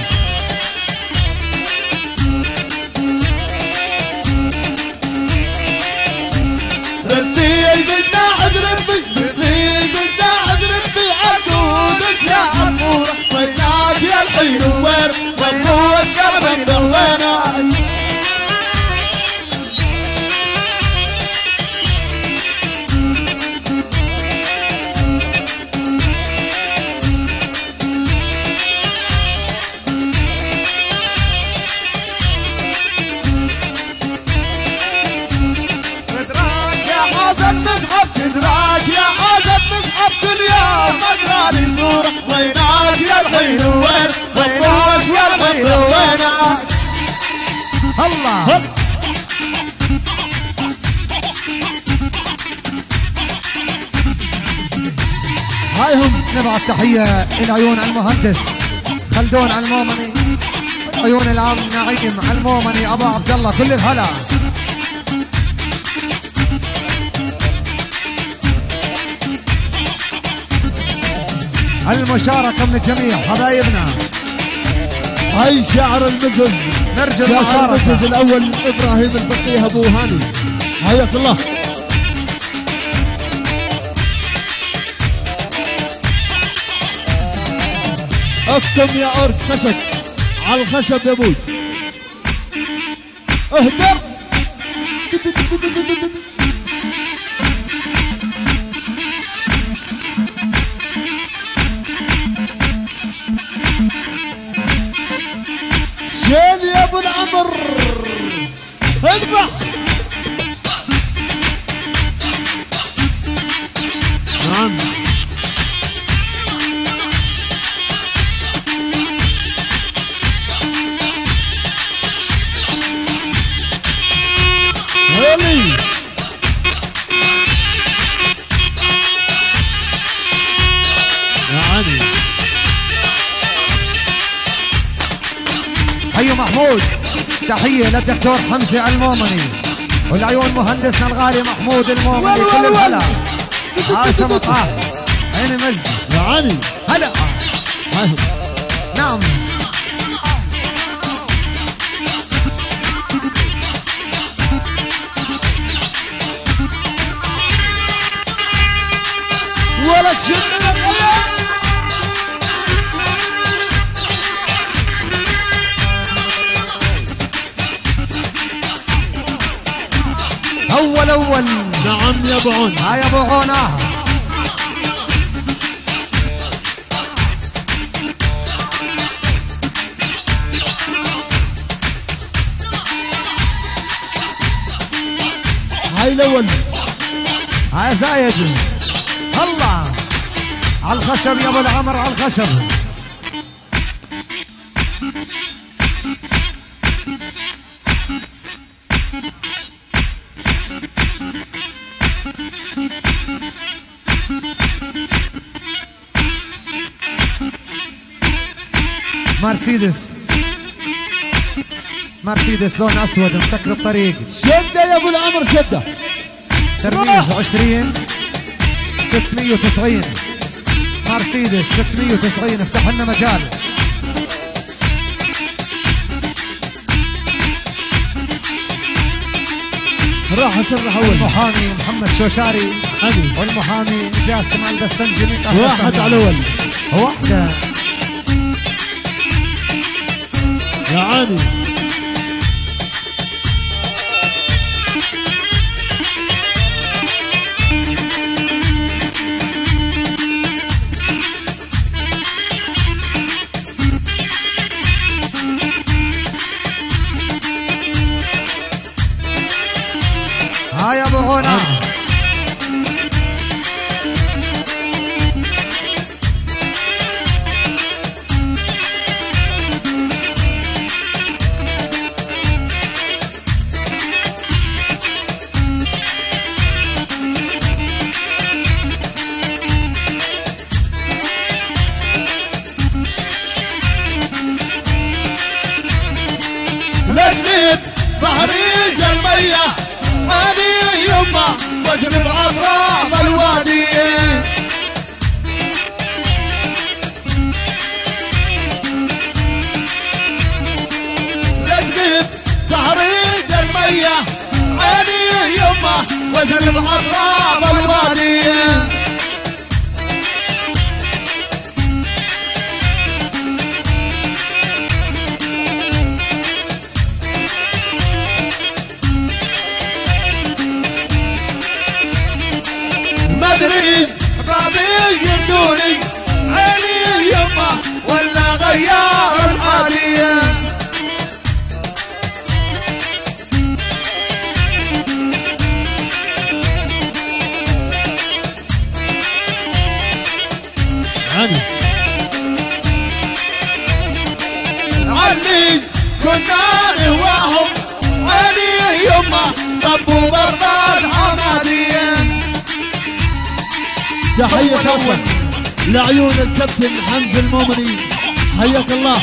ربي قداعد ربي يا الحلو وين والموت قلبك دلوينك صدرك يا حازم تسحب صدرك يا حازم تسحب كل يوم مقرالي صورة وينك يا الحلو وين والموت قلبك دلوينك الله. هايهم نبعث تحية إلى عيون المهندس خلدون المومني، عيون العم نعيم المومني، أبو عبد الله، كل الهلا. المشاركة من الجميع حبايبنا. هاي شاعر المجز، نرجو شاعر المشاركة. المجز الاول ابراهيم الفقيه ابو هاني، حياك الله. اكتم يا ارض خشب على الخشب يا ابوي. اهدر. شيل يا ابو العمر، اذبح. نعم. هولي. يعني حي محمود، تحية للدكتور حمزة المومني والعيون مهندسنا الغالي محمود المومني، كل الهلا. هاشم طه عين مجد، يعني هلا. هاهم. نعم. ولك شد اول اول. نعم يا ابو عون. هاي ابو عونه. هاي الاول. هاي زايد. الله على الخشب يا ابو العمر، على الخشب. مرسيدس، مرسيدس لون اسود مسكر الطريق. شده يا ابو العمر، شده. ترميز عشرين ستمية وتسعين، مرسيدس ستمية وتسعين، افتح لنا مجال. راح اسرح اول. المحامي محمد شوشاري هذه والمحامي جاسم البستنجي. واحد على اول. واحدة. يا عاني ها يا ابو غنى لجنب صهريج المية هذه يمه واجرب اطراف الوادي لجنب صهريج المية هذه يمه واجرب اطراف الوادي مدري بابي يدوني عيني يمه ولا غيار الحالية عاني علي كنا نهواهم عيني يمه طبوا برد الحمادية تحية خاصة لعيون الكابتن حمزة المؤمني حياك الله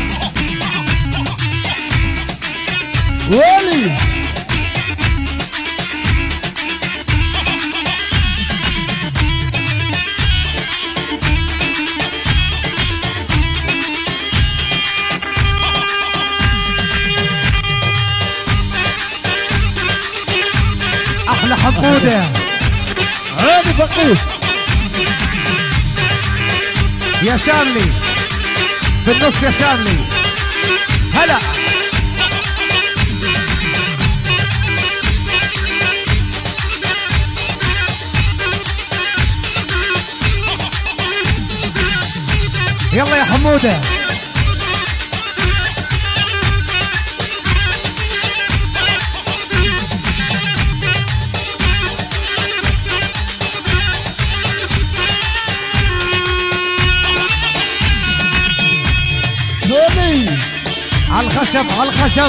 ولي احلى حموده عادي فقير يا شاملي بالنص يا شاملي هلا يلا يا حموده على الخشب على الخشب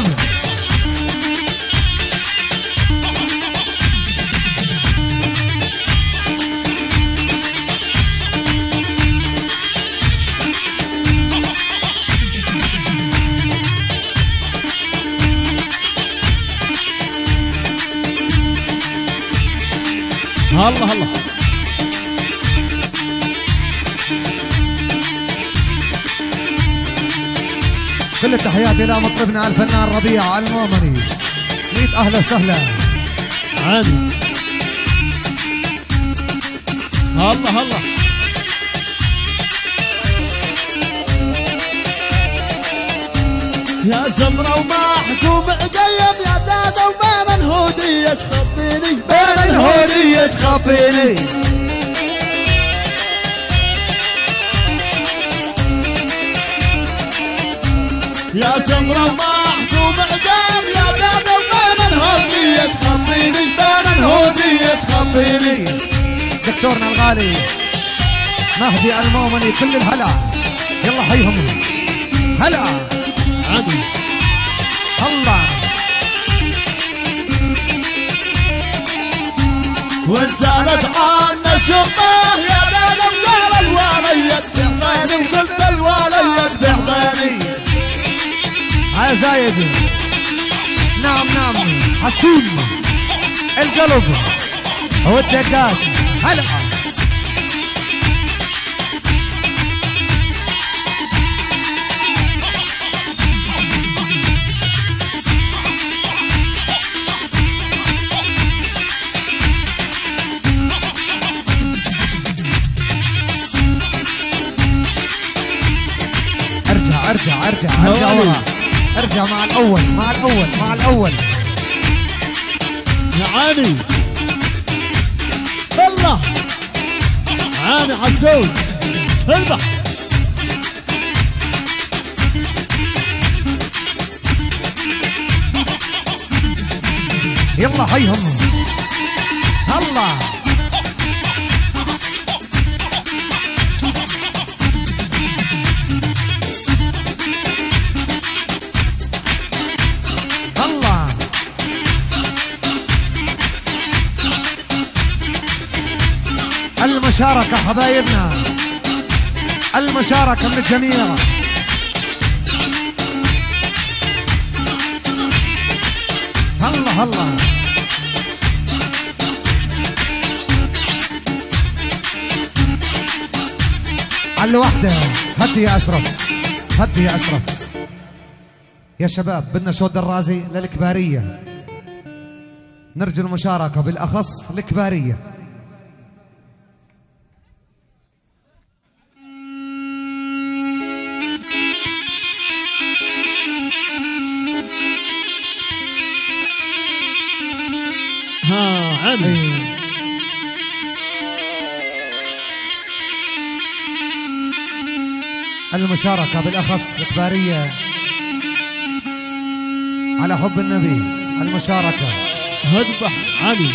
هلا هلا كل التحيات الى مطربنا الفنان ربيع المؤمني. مية اهلا وسهلا. عادي هلا هلا يا زمرة ومحكوم قيم يا دادا وبين الهودية تخبيني بين الهودية تخبيني يا زمرة ومحكوم قيم يا دادا وبين الهودية تخبيني بين الهودية تخبيني. دكتورنا الغالي مهدي المؤمني كل الهلا يلا حيهم هلا عادي الله وانسالت عنا الشرطة يا دادا وقال الوالية بحضاني وقلت الوالية بحضاني. يا زايد نعم نعم حسون القلب والدقات هلا ارجع ارجع ارجع ارجع ورا نرجع مع الاول مع الاول مع الاول. يا عاني الله عاني حسون اذبح. يلا حيهم الله. الله المشاركة حبايبنا، المشاركة من الجميع. الله الله على الوحدة. هدي يا أشرف، هدي يا أشرف. يا شباب بدنا شو درازي للكبارية، نرجو المشاركة بالأخص الكبارية. ها عاني المشاركة بالأخص الكبارية على حب النبي. المشاركة هذبح علي.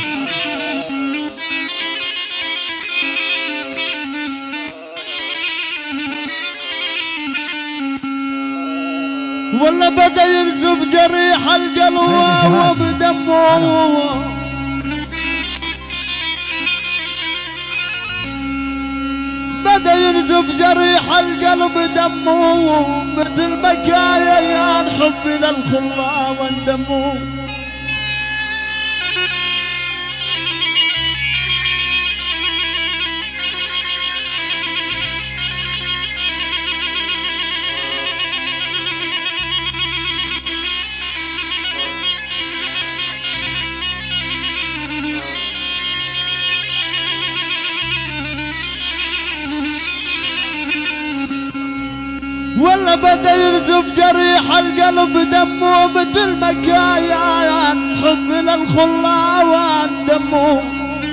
والله بدا ينزف جريح القلب بدمه، بدا ينزف جريح القلب دمه، مثل بكايا يا الحب للخلا واندمه. ولا بدا ينزف جريح القلب دمه، مثل مكايا حب للخلا واندمه.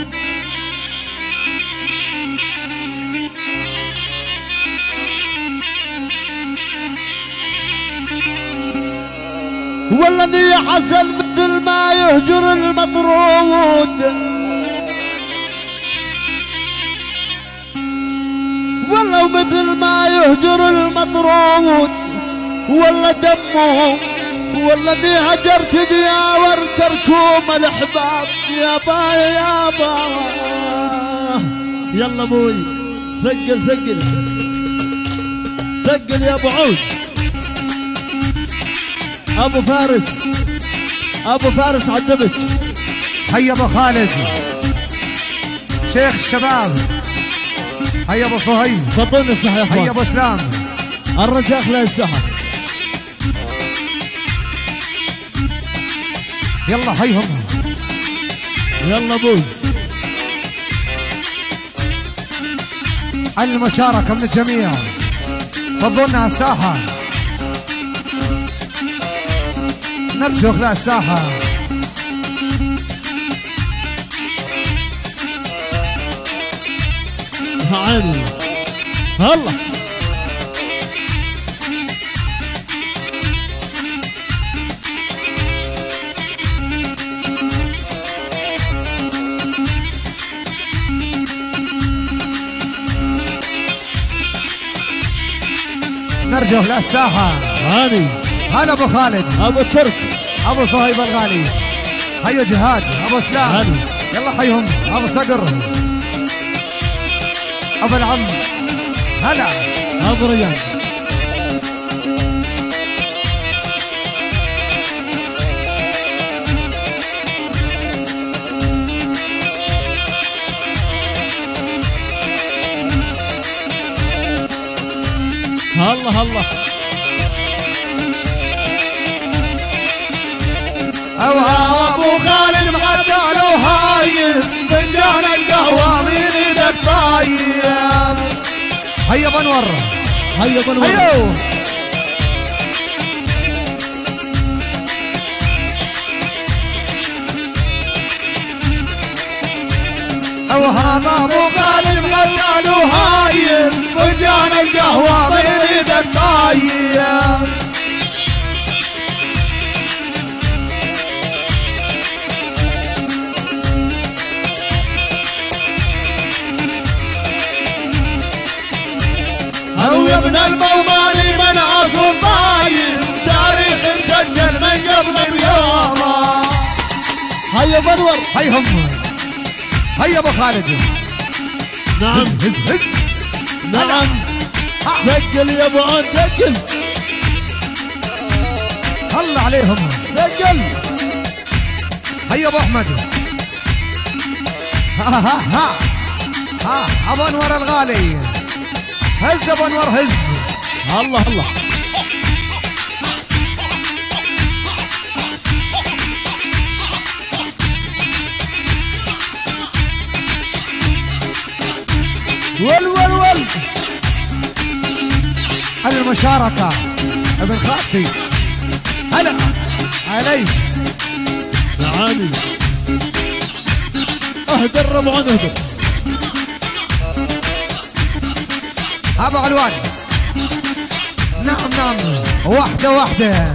والذي حسن مثل ما يهجر المطرود، والله مثل ما يهجر المطرود. والله دمه والذي هجرت دياور تركوم الاحباب. يا با يا با يلا ابوي ثقل ثقل ثقل يا ابو عود. ابو فارس ابو فارس عدبك. هيا ابو خالد شيخ الشباب. هيا ابو صهيب فضلنا الساحه يا اخوان. هيا ابو اسلام الرجاء خلال الساحه. يلا هيهم يلا ابوي. المشاركة من الجميع، فضلنا على الساحة، نرجو خلال الساحة. عالي هلا نرجو خلال الساحة. عالي هلا ابو خالد ابو الترك ابو صهيب الغالي. هيا جهاد ابو اسلام. عالي يلا حيهم ابو صقر ابو العم. هلا ابو ريان. هلا هلا او ابو خالد معدل وهايل فنجان القهوه من ايدك طايب. هيا بنور هيا بنور. هيو وهذا ابو خالد غزال وهايم فنجان القهوه من ايدك طايب. او يا ابن الموماني من اصل طايب تاريخ مسجل من قبل اليوم. هيا بنور هيهم هيا ابو خالد. نعم هز هز هز. نعم ثقل يا ابو عون ثقل. هلا عليهم ثقل. هيا ابو احمد. ها ها ها ها ابو انور الغالي. هز ابو انور هز. الله الله. ول ول ول. المشاركة ابن خالتي. هلا علي. تعالي اهدر ربعون اهدر. ابو علوان. نعم نعم واحدة واحدة.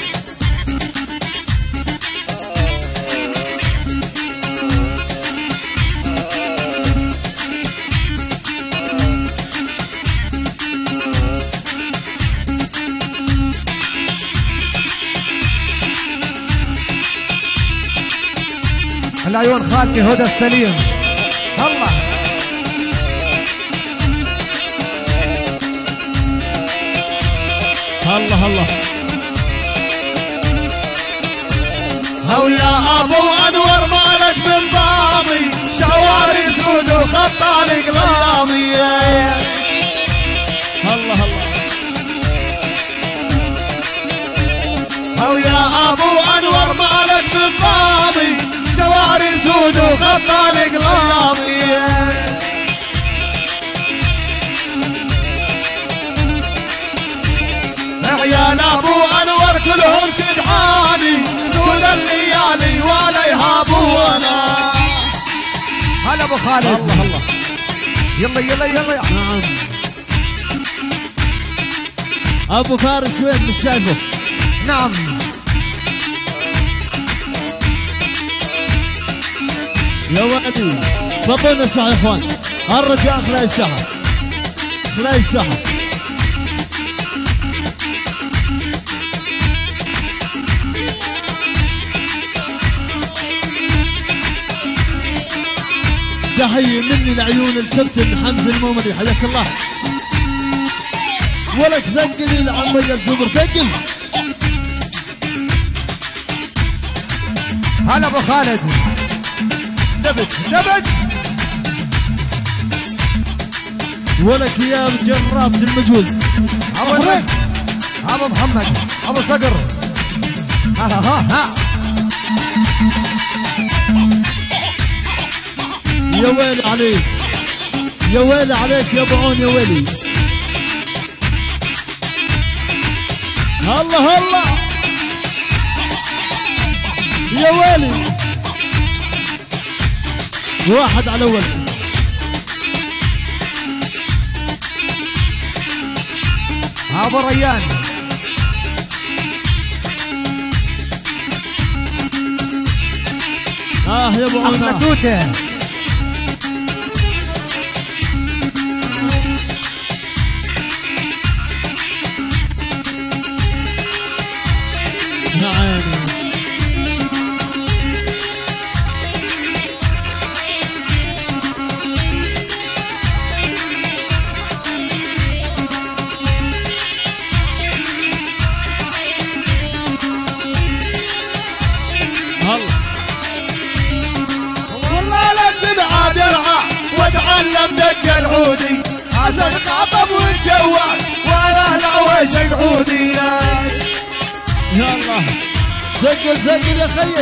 العيون خالتي هدى السليم. الله الله الله. هو يا ابو انور مالك من ضامي شواري سود وخطان قلامي. الله الله. هو يا ابو انور مالك من ضامي شواري سود وخطان قلامي. عيال ابو انور كلهم شجعاني سود الليالي ولا يهابونا. هلا ابو خالد. الله الله. يلا يلا يلا. نعم ابو فارس وين مش شايفه؟ نعم يا ولدي فضلنا الساحه يا اخوان. الرجال خلاي الساحه خلاي الساحه. تحية مني لعيون الكابتن حمزة المومري حياك الله. ولك ثقلي لعم الزبر ثقل. هلا ابو خالد. دبج دبج. ولك يا جراب المجوز. ابو الرشد ابو محمد ابو صقر. ها ها ها ها. يا ويلي عليك يا ويلي عليك يا ابو عون يا ويلي. الله الله يا ويلي. واحد على اول. ابو ريان. اه يا ابو عون. احمد توته. يا عيني. والله لا تدعى درعه واتعلم دق العودي. حسن خاطب والجوال ولا العويش العودي. يا الله زقل زقل يا خيي.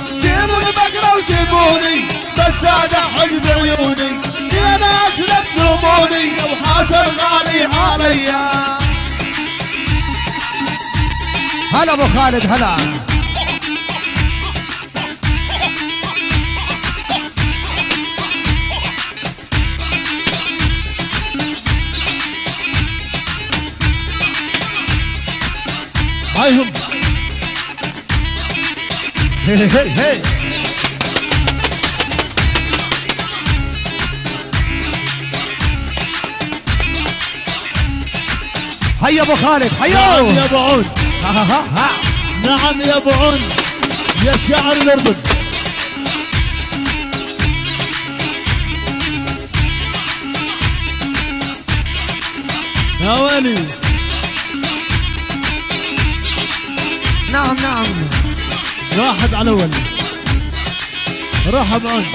جيبوا البقرة وسيبوني بس هذا حجب عيوني. يا ناس لفوا يلوموني وحاسن غالي عليا. هلا ابو خالد هلا. هايهم هي هي هي. هيا ابو خالد هيا. نعم يا ابو عون. ها ها ها ها. نعم يا ابو عون يا شاعر الاردن. يا ولي. نعم نعم. واحد على اول. روح ابو عون.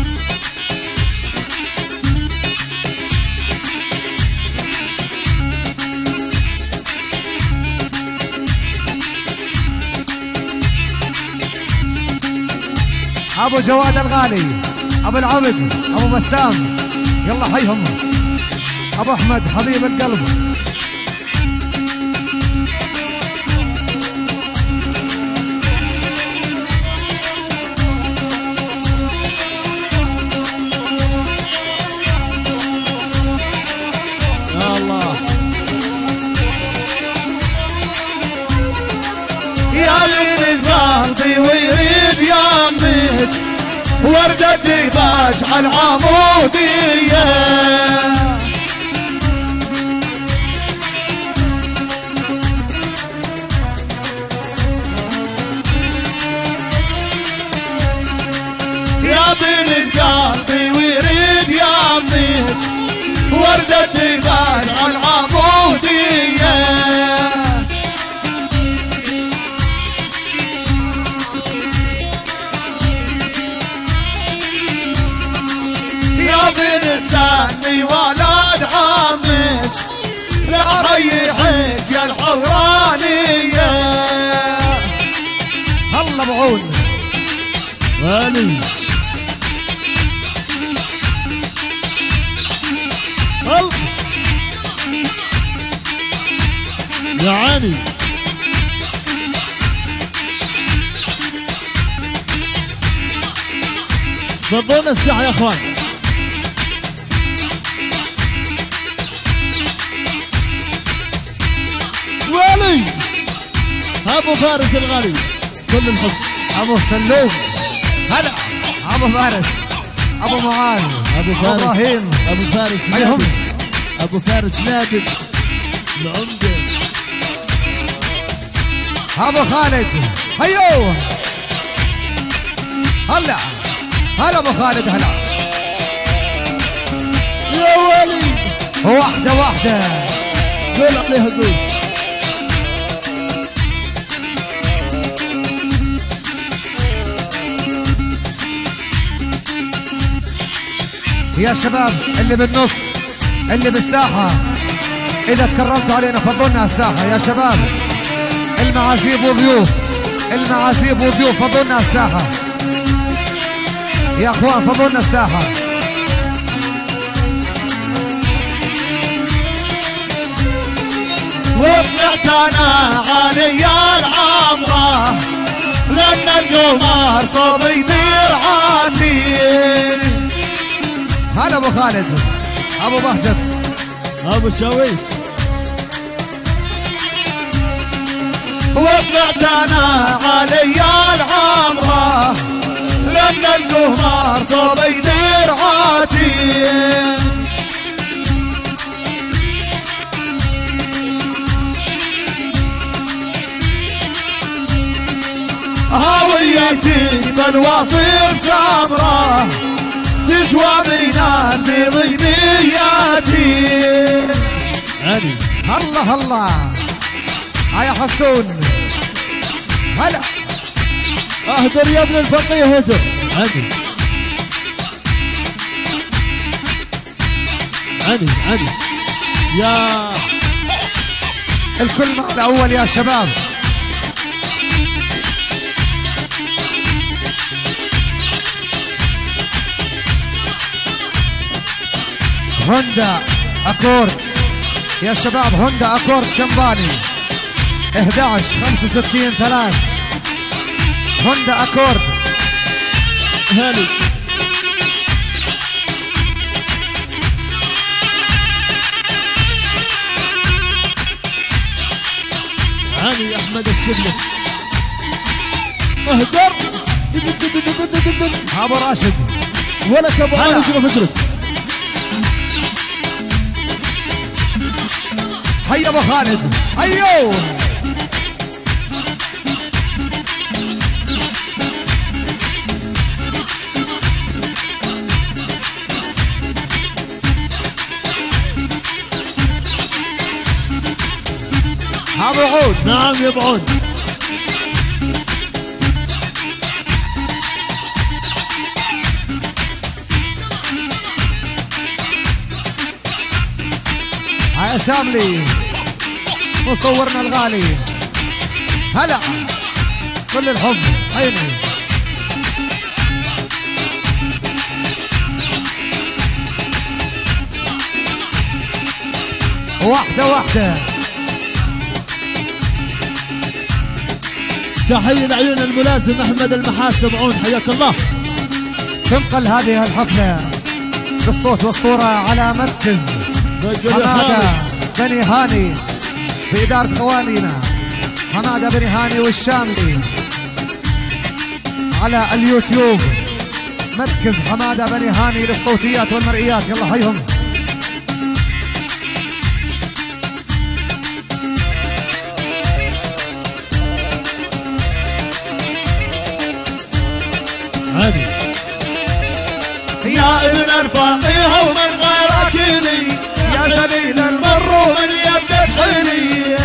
ابو جواد الغالي، ابو العبد، ابو بسام، يلا حيهم. ابو احمد حبيب القلب. يا الله. يا من قلبي ويريد يمك وردة ديباج على العمودية. يا من قلبي ويريد يمك وردة ديباج على العمودية. بنتاني ولد عمك لا ريحك يا الحورانية. هلا بعون. غالي. هلا. يا عاني. فضونا الساحة يا اخوان. ولي ابو فارس الغالي كل الحب. ابو سلوم هلا. ابو فارس، ابو معاذ، ابو فارس ابراهيم، ابو فارس هيهم. نادر. ابو فارس نادر العمده. ابو خالد هيو. هلا هلا ابو خالد هلا. يا ولي. واحدة واحدة. قول عليها قول. يا شباب اللي بالنص اللي بالساحة، إذا تكرمتوا علينا فضلنا الساحة يا شباب. المعازيب وضيوف، المعازيب وضيوف فضلنا الساحة يا أخوان، فضلنا الساحة. وطلعت انا علي العمره لان القمر صوب يدير عني. هلا ابو خالد، ابو بهجت، ابو شاويش. وطلعت انا علي العمره لان القمر صوب يدير عاتي. هاويتي بالواصل سمره تسوى من البيض نياتي. علي. هلا هلا. هيا حسون هلا. اهدر يا ابن الفقيه هدر. علي علي علي. يا الكل مع الاول يا شباب. هوندا اكورد يا شباب، هوندا اكورد شمباني احد عشر خمسة وستين ثلاث، هوندا اكورد هاني هاني احمد الشبلة اهدر ابو راشد ولك ابو علي شنو فكرك؟ حي ابو خالد ايوه ابو عود. نعم يا ابو عود. هيا شاملي مصورنا الغالي، هلا كل الحب عيني. واحدة واحدة. تحية لعيون الملازم أحمد المحاسب عون، حياك الله. تنقل هذه الحفلة بالصوت والصورة على مركز حمادة بني هاني بإدارة خوالينا حمادة بني هاني والشاملي على اليوتيوب، مركز حمادة بني هاني للصوتيات والمرئيات. يلا حيهم. عادي يا ابن الفقيه ومن غيرك لي، يا زليل المر ومن يدك حلي.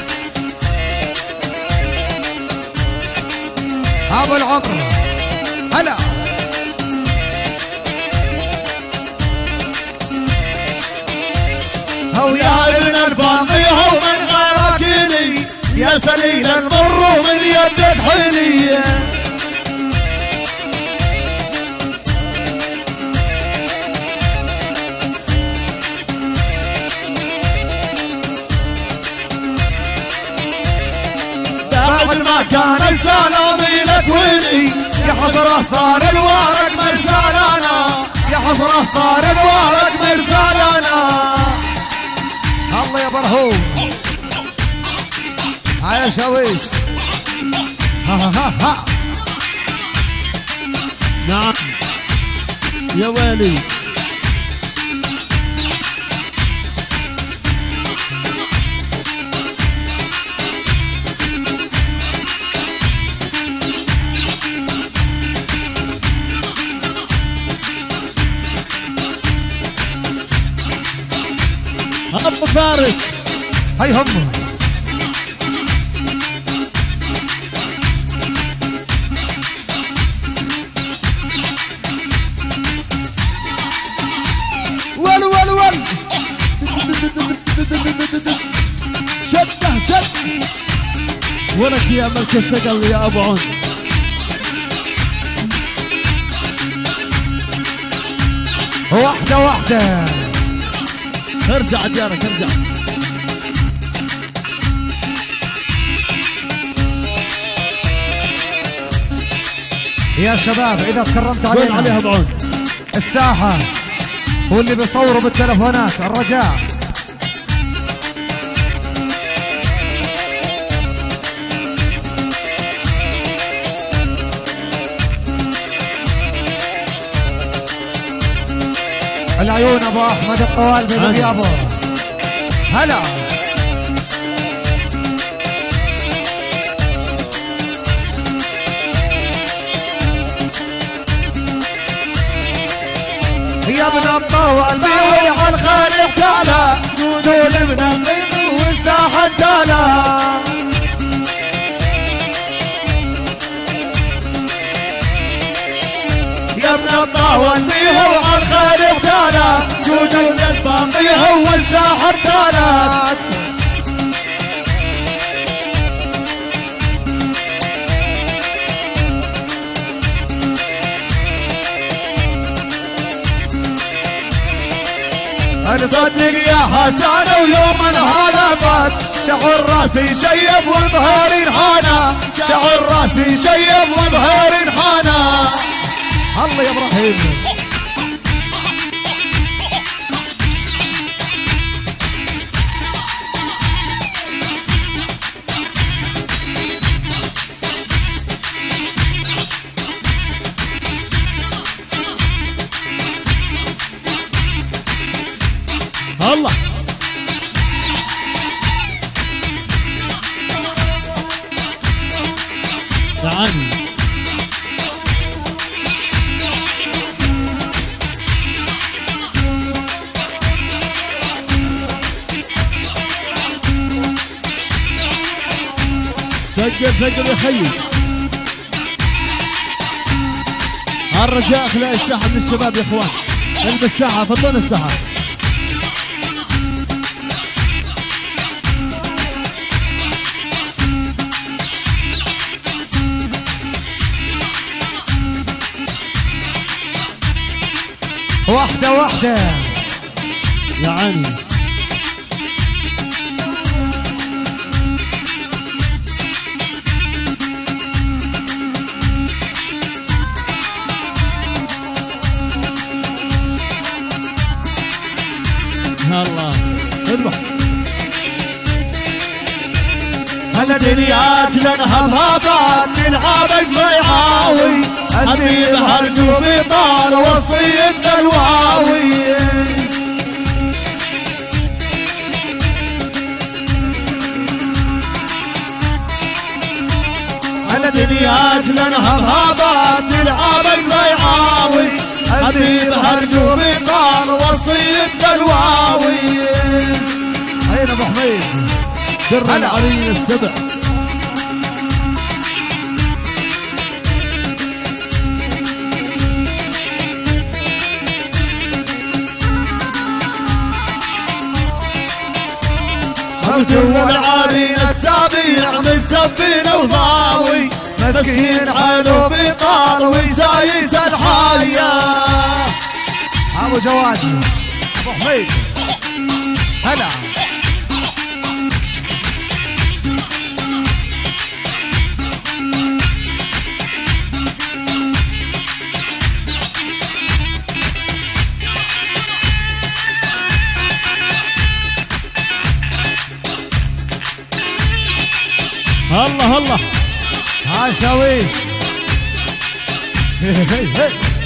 ابو العمر هلا. هو يا ابن الفقيه ومن غيرك لي، يا زليل المر ومن يدك حلي. بعد ما كان السلام لك ولي، يا حسره صار الورق مرسالنا، يا حسره صار الورق مرسالنا. الله يا برهوم. هيا شاويش. ها ها ها ها. نعم يا ويلي. ابو فارس هاي هم. ول ول ول شده شد ولك يا ملك الثقل يا ابو عون. واحدة واحدة. ارجع ديارك ارجع. يا شباب اذا تكرمت علينا عليها بعون الساحة واللي بيصوروا بالتلفونات الرجاء العيون ابو احمد الطوالبي بغيابه. هلا يا ابن الطوالبي ويا الخالق تعالى، دول ابن الطيب والساحة تعالى. يا ابن الطوالبي هو الخالق تعالى، جود الباقي هو الساحر تعالى. تصدق يا حسن ويوم انهالفت شعر راسي شيب وظهري انحنى شعر راسي شيب وظهري انحنى الله يا ابراهيم الله تعالي سجل سجل يا خيي الرجاء خلال الساحة من الشباب يا اخوان قلب الساحة فضلنا الساحة واحدة واحدة يا عيني الله اذبح هلا دنيات لنهبها بعد نلعبك ضيعاوي الدين هرجو بطال وصية الواوي هلا دنيات لنهبها بعد نلعبك ضيعاوي الدين هرجو بطال وصية الواوي هين ابو حميد سر العرين السبع هو العرين السابيع مسبين وضاوي مسكين حلو بطال ويزايز الحاية ابو جواد ابو حميد هلا الله الله ها شاويش هي هي هي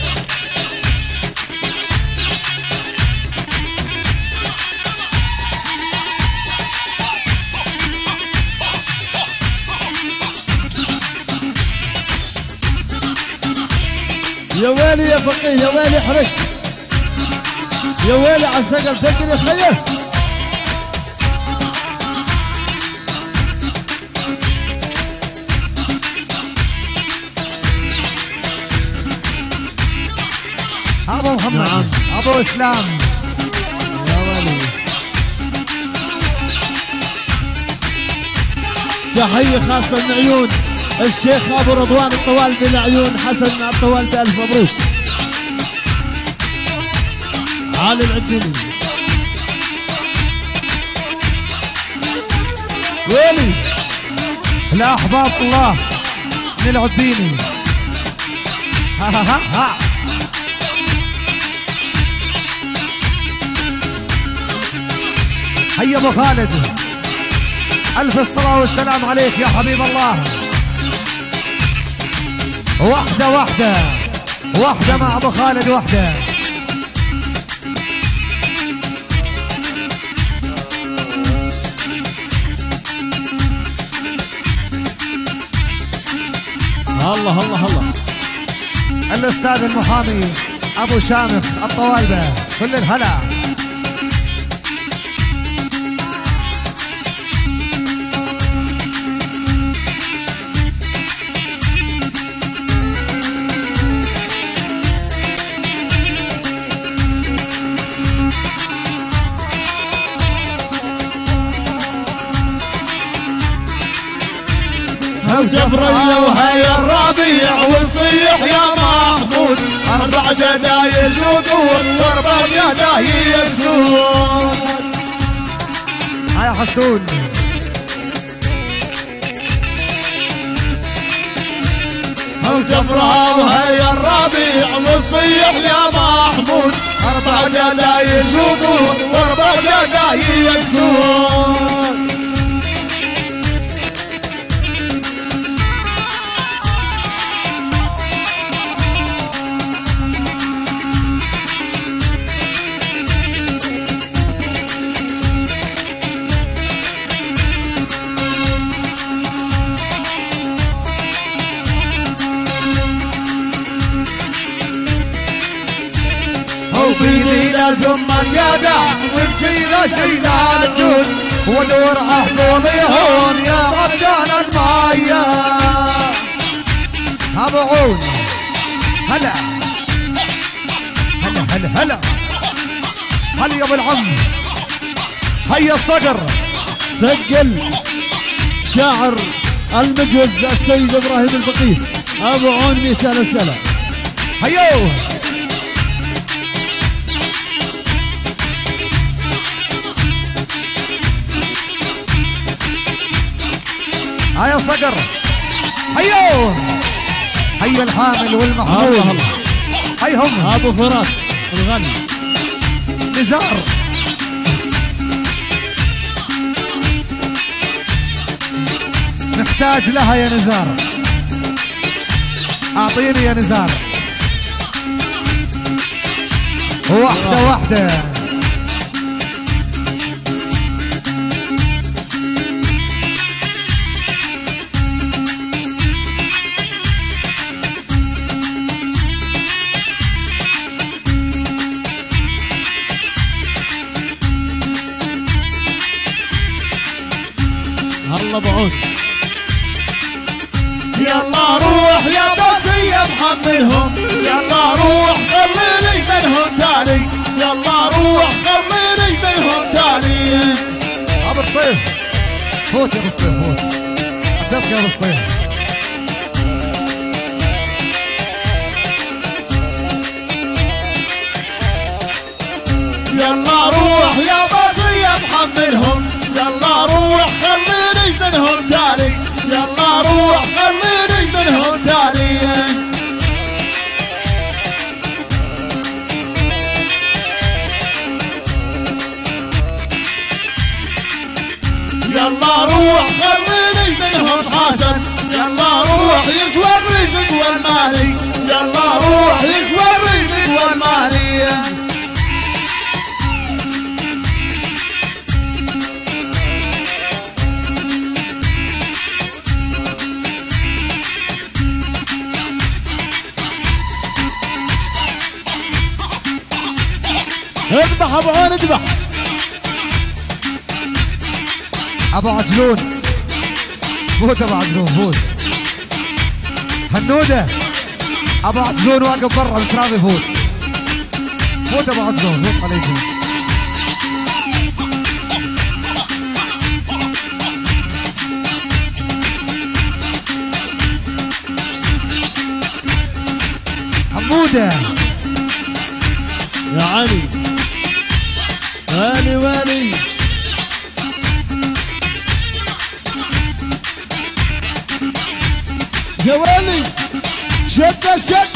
يا ويلي يا فقيه يا ويلي حرك يا ويلي على الثقل ثقل يا خيه ابو محمد نعم. ابو اسلام يا ولي تحية خاصة من عيون الشيخ ابو رضوان الطوال من عيون حسن الطوال بألف مبروك علي العتيمي ويلي لا احباب الله نلعب بيني ها ها ها ها حي ابو خالد الف الصلاه والسلام عليك يا حبيب الله واحده واحده واحده مع ابو خالد واحده الله الله الله الاستاذ المحامي ابو شامخ الطوالبه كل الهلا جبرية وهي الربيع وصيح يا محمود أربع اربع جدايل شطور واربع جدايل سود. هيا حسون الجفرة وهيا الربيع والصيح يا محمود اربع جدايل شطور واربع جدايل سود. وبيدي لازم الجدع وبفيله شيل الدود ودور حضولي هون يا عطشان المية. ابو عون هلا هلا هلا هلا هلا يا ابو العم. هيا الصقر ثقل شاعر المجوز السيد ابراهيم الفقيه ابو عون مئة الف سنه. هيو هيا صقر هيو هيا الحامل والمحمول هيهم ابو فراس الغني نزار نحتاج لها يا نزار اعطيني يا نزار واحدة واحدة. هلا بعود يلا روح يا باسي محملهم يلا روح خليني منهم تالي يلا روح خليني منهم تالي. ابو الصيف فوت يا ابو الصيف فوت عدتك يا ابو الصيف. يلا روح يا باسي محملهم يلا روح خليني منهم تالي يلا روح خليني منهم تالي. يلا روح خليني منهم حسن يلا روح يسوى الرزق والمالي يلا روح يسوى الرزق والمالي. اذبح ابو عون اذبح. ابو عجلون فوت ابو عجلون فوت. هنوده ابو عجلون واقف برا مش راضي يفوت. فوت ابو عجلون فوت عليكم. حموده يا علي والي والي يا والي شد شد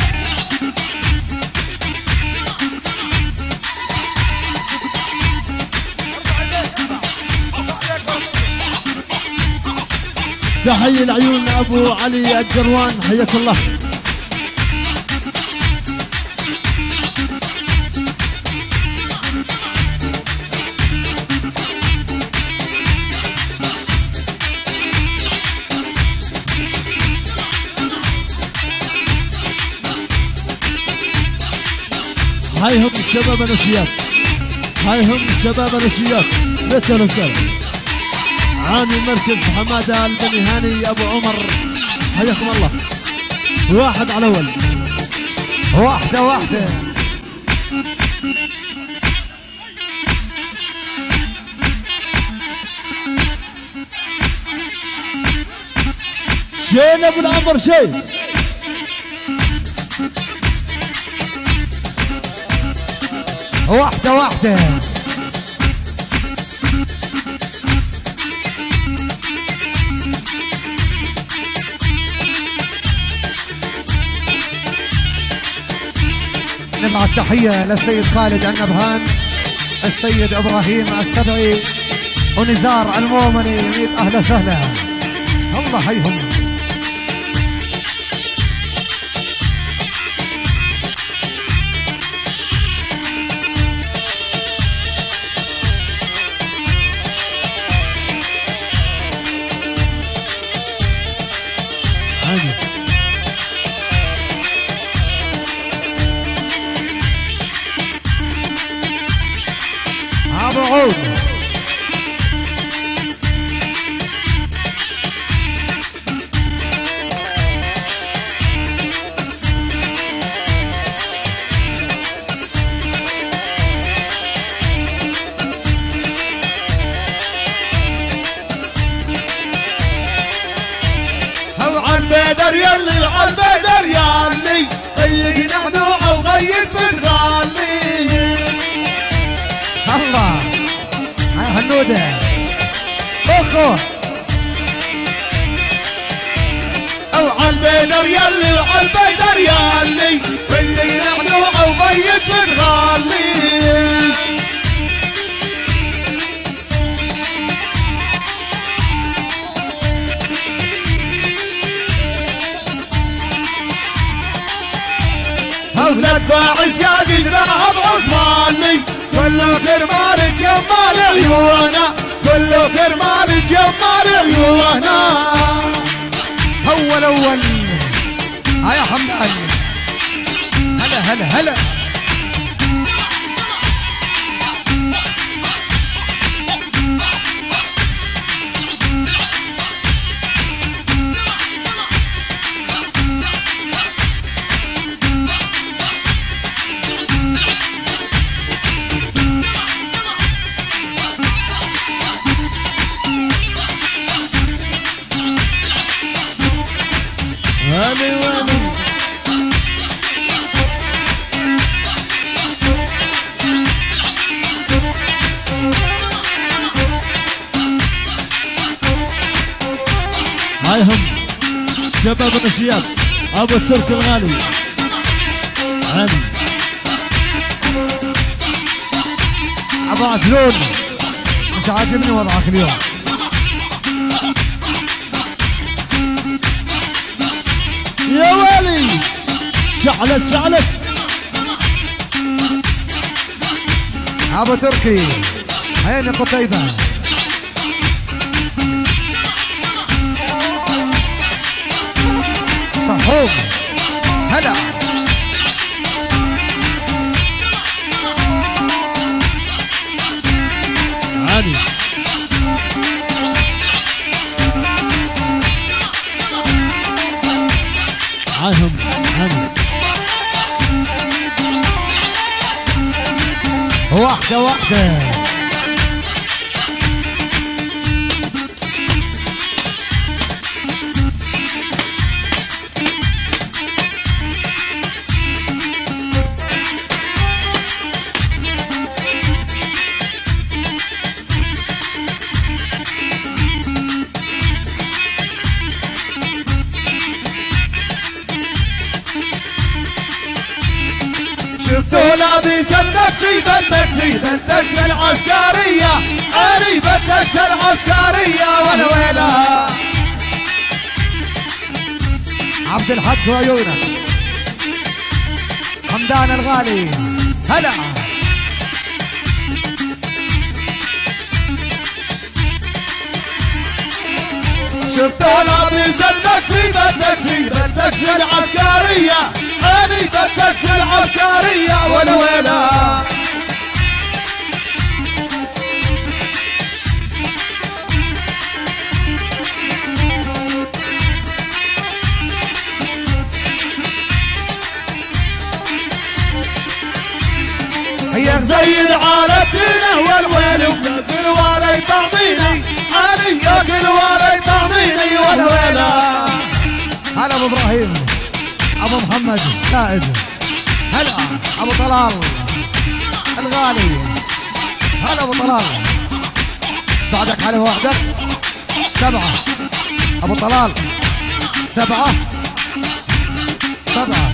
تحيي العيون ابو علي الجروان حياك الله. هاي هم الشباب النشيات هاي هم الشباب النشيات مئة الف سنة. عامل مركز حماده البني هاني ابو عمر حياكم الله. واحد على اول واحدة واحدة. شين ابو العمر شين واحدة واحدة. نبعث تحية للسيد خالد النبهان، السيد إبراهيم السبعي، ونزار المؤمني. ميت أهلا وسهلا، الله حيهم. أبو عود هو عالبدر يلي عالبدر يلي اللي نحن عالغيت بتغالي. الله هاي هنودة اخو. او عالبدر يلي وعالبدر يلي اللي نحن عالغيت بتغالي. ولاد باعث يا جدراها بعثماني كله كرمال جمال عيونا، كله كرمال جمال عيونا. اول اول هاي يا حمدان. هلا هلا هلا. هاي هم شباب الاشياء ابو الترك الغالي علي ابو عدلون. مش عاجبني وضعك اليوم. يا ولي شعلت شعلت. ابو تركي عين قتيبة. صحوم هلا. علي عاهم علي. واحدة واحدة. شفتوا لابس المكسي بالتاكسي بالتاكسي العسكرية، علي بالتاكسي العسكرية ولا ويلا. عبد الحق وعيونك. حمدان الغالي هلا. شفتوا لابس المكسي بالتاكسي بالتاكسي العسكرية، علي بالتاكسي العسكرية ولا ويلا. هيا زين عالتنا والويل وكل ولا يطعميني، علي ياكل ولا يطعميني ولا ويلا. هلا ابو ابراهيم، ابو محمد سائد، هلا ابو طلال، الغالي. هلا ابو طلال بعدك على وحدك. سبعة ابو طلال. سبعة سبعة.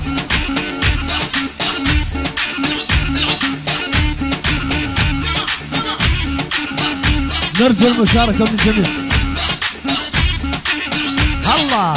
نرجو المشاركة من الجميع. الله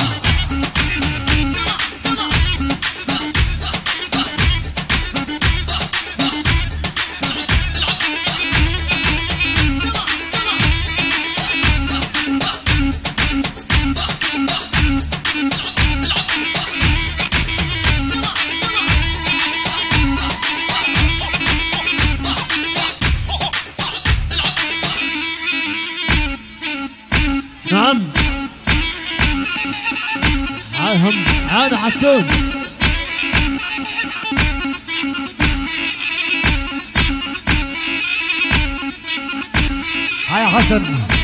نعم. عاهم عاد حسون. هاي حسن.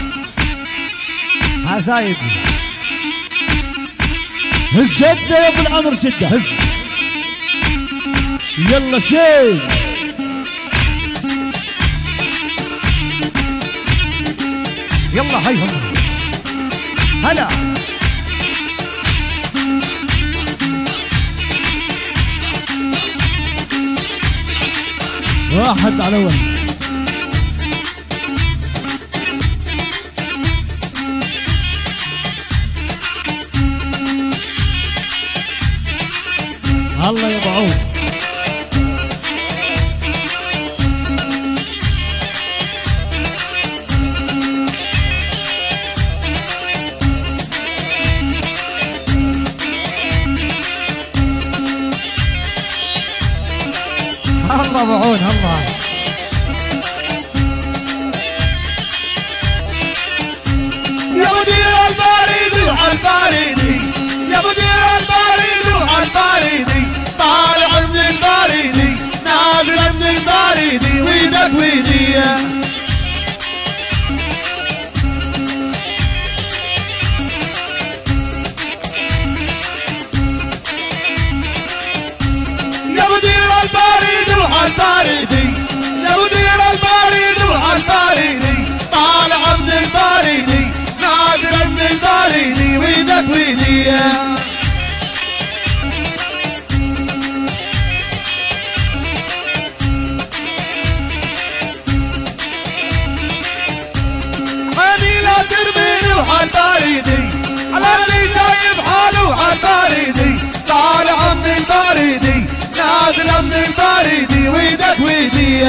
هاي زايد. هز شدة يا ابو العمر شدة. هز يلا شيل. يلا هيهم. هلا واحد على اول. الله يا بعوض. الله بعون. الله يا مدير الباريدي وعالباريدي، يا مدير الباريدي وعالباريدي، طالع من الباريدي نازل من الباريدي ويدك ويدي. يا مدير الباريدي وعالباريدي، يا مدير الباريدي وعالباريدي، طالع من الباريدي نازل من الباريدي ويدك ويدي. عيني لا ترميني وعالباريدي، على اللي شايف حاله وعالباريدي، طالع من الباريدي نازل من الباريدي ويدك ويدي.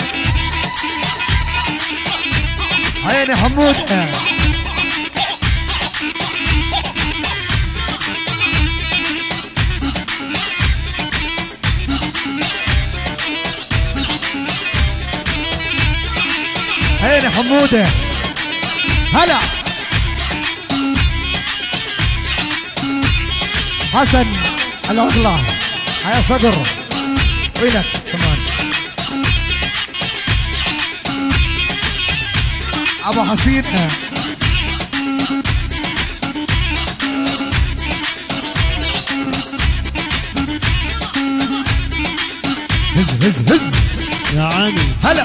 عيني حمود. عيني حموده. هلا حسن الأغلى. هيا صدر وينك كمان ابو حسين. هز هز هز يا عيني. هلا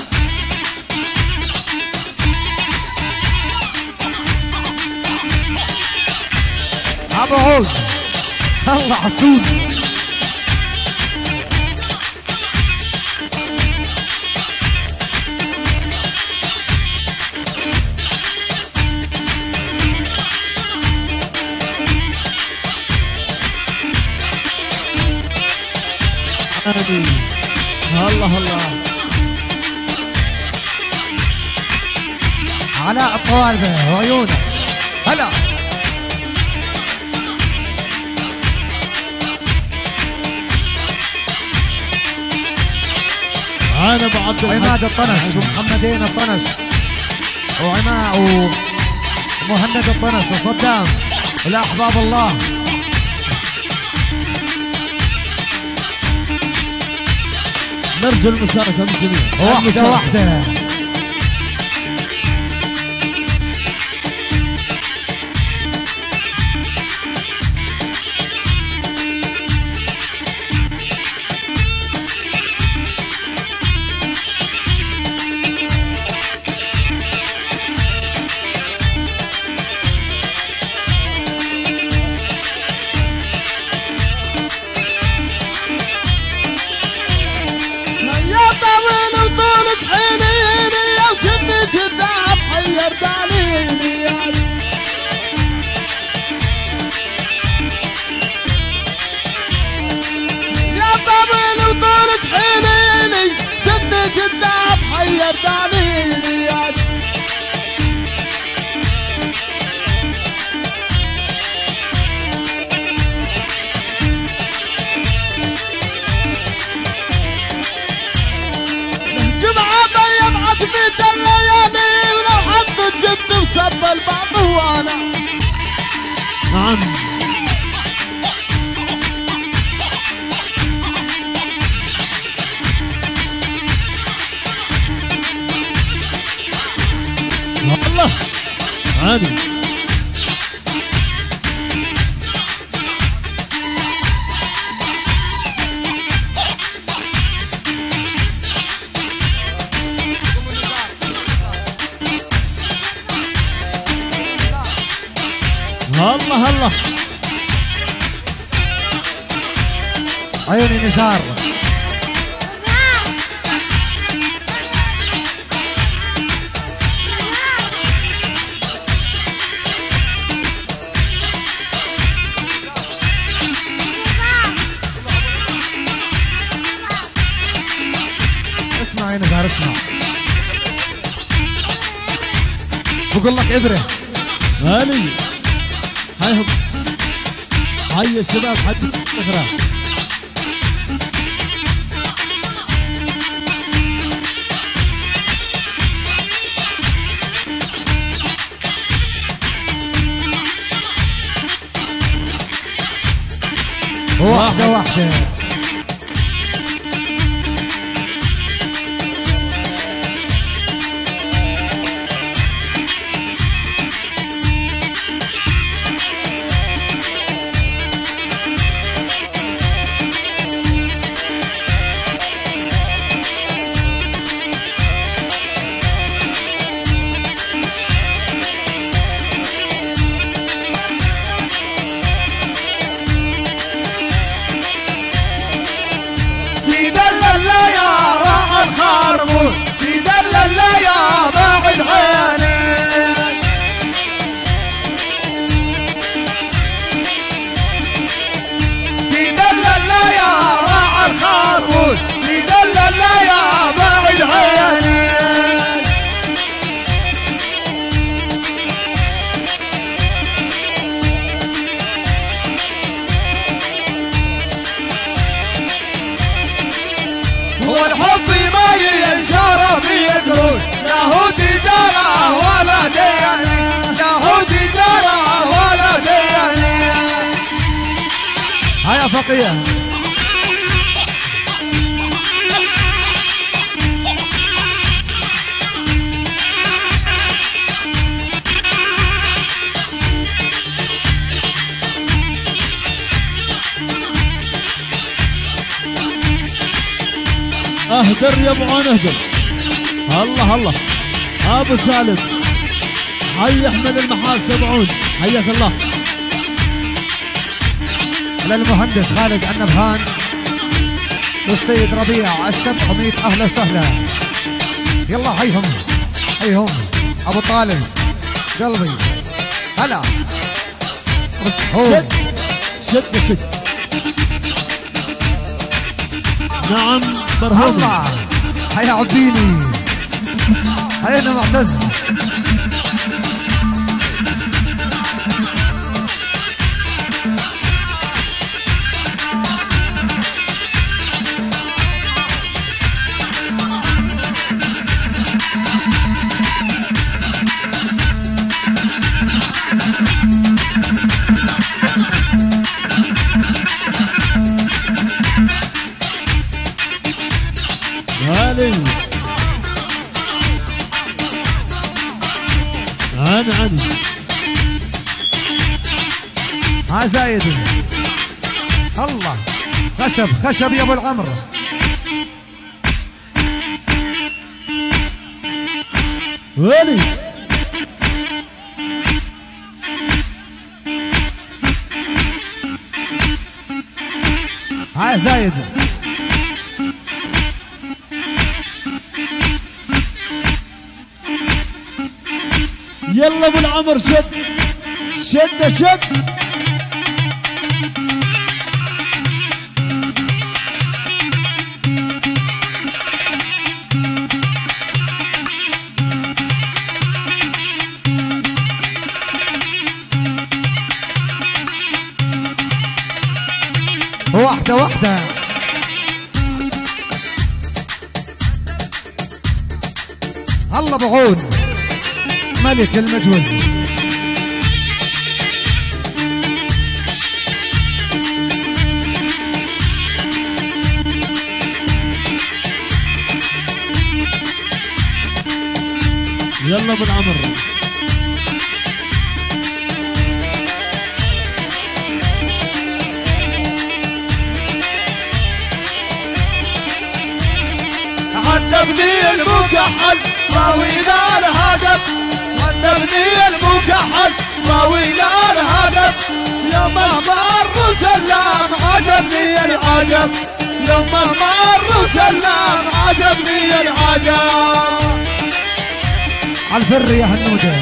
ابو عود. الله حسون. عيني. الله الله. علاء الطوالبه وعيونه. هلا انا بعد عماد الطنش ومحمدين الطنش وعماء ومهند الطنش وصدام ولا احباب الله. نرجو المشاركة من الجميع. واحدة واحدة. ورداني جمعة بيم عتبة الليالي ولو حطوا الجد وسب البعض وانا. نعم الله عادي. الله الله عيوني نزار. اسمع يا نزار اسمع، بقول لك ابره. هاني هاي هاي الشباب حد اخرى. واحدة واحدة. فقيه اهدر يا ابو عون اهدر. الله الله ابو سالم حي احمد المحاس ابو عون حياك الله. للمهندس خالد النبهان والسيد ربيع السبعمية اهلا وسهلا. يلا حيهم حيهم ابو طالب قلبي هلا. شد شد شد. نعم برهومي. الله حيا عبيني حيانا معتز. هالي عن عن ها زايد. الله خشب خشب يا ابو العمر. ولي ها زايد. يلا ابو العمر شد شد شد. الله بعون ملك المجوز. يلا ابو العمر. عذبني المكحل طويل الهدف، عذبني المكحل طويل الهدف، لما مر سلام عجبني العجب، لما مر سلام عجبني العجب. عالفر يا هنوده.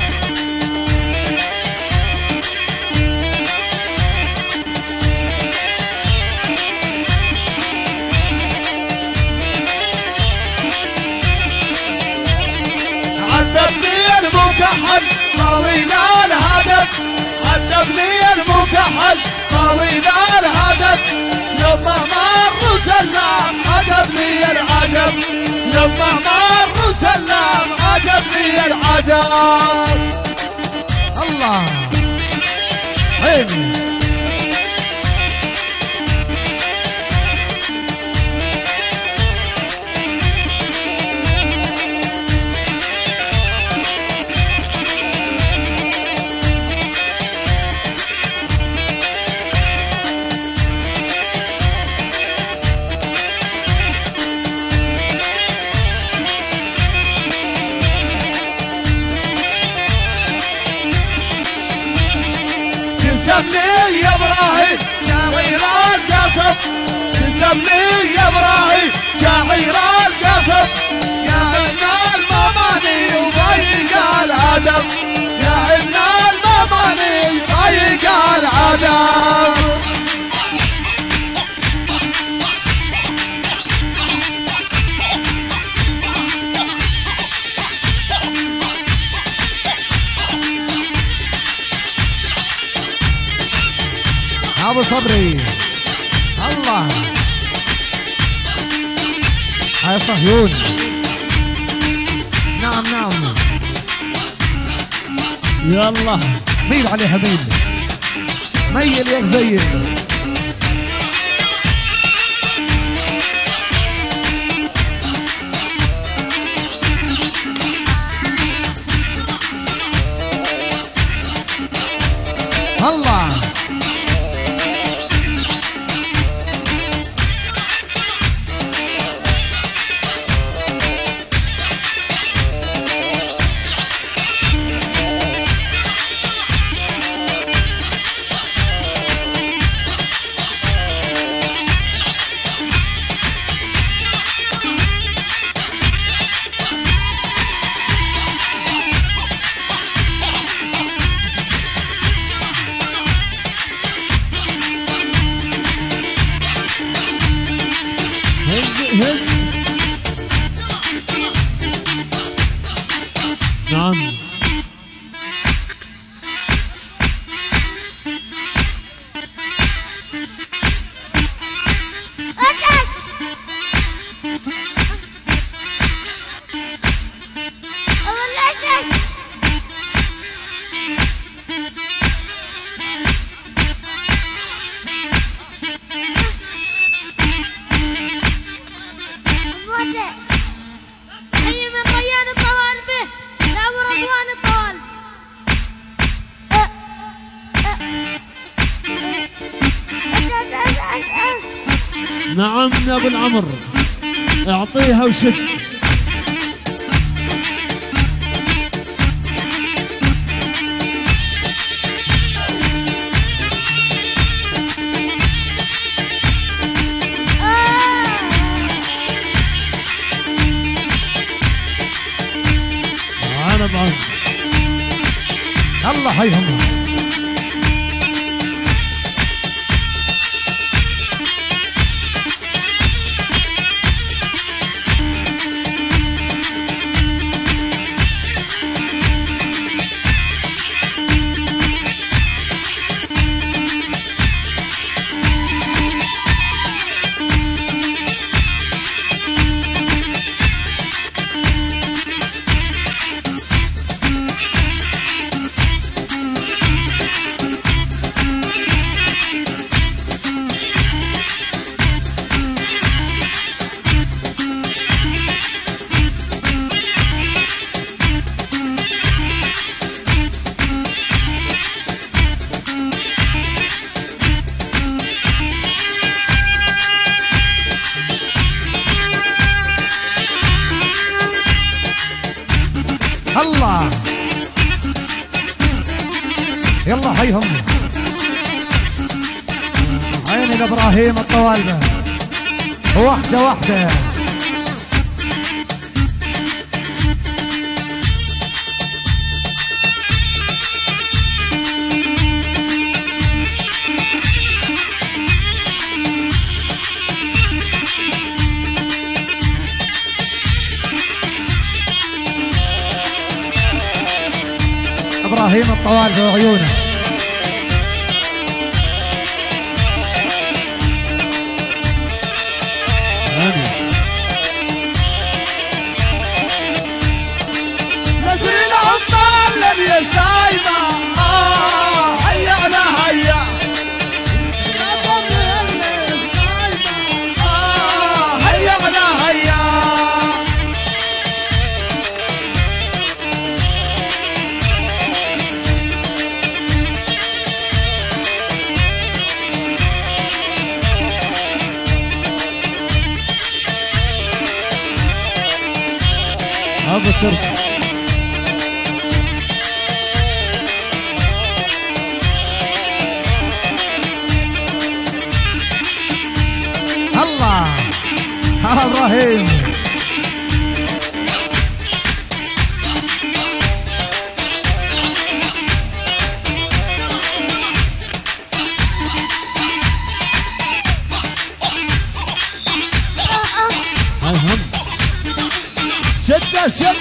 عذبني المكحل طويل الهدف، عذبني المكحل طويل الهدف، لما مر سلام عجبني العجب، لما مر سلام عجبني العجب. الله عيني. تسلم لي يا ابراهيم شاعر القصب، تسلم لي يا ابراهيم شاعر القصب، يا ابن المماني وضيق الادب، يا ابن المماني وضيق الادب. ابو صبري الله هاي صهيون. نعم نعم يلا ميل عليها ميل ميل ياك زين. الله هز هز. نعم هي من ريان الطوال به لا ورضوان الطوال. نعم يا ابو العمر اعطيها وشد. انا بعد الله حيهم. الله يلا هيهم عيني لابراهيم الطوالبه واحده واحده. ابراهيم الطوالبه وعيونه نزل عمال يا سايمة آه هيا على هيا آه هيا على هيا هذا الشرط الله ها ابراهيم هاي هم شدة شدة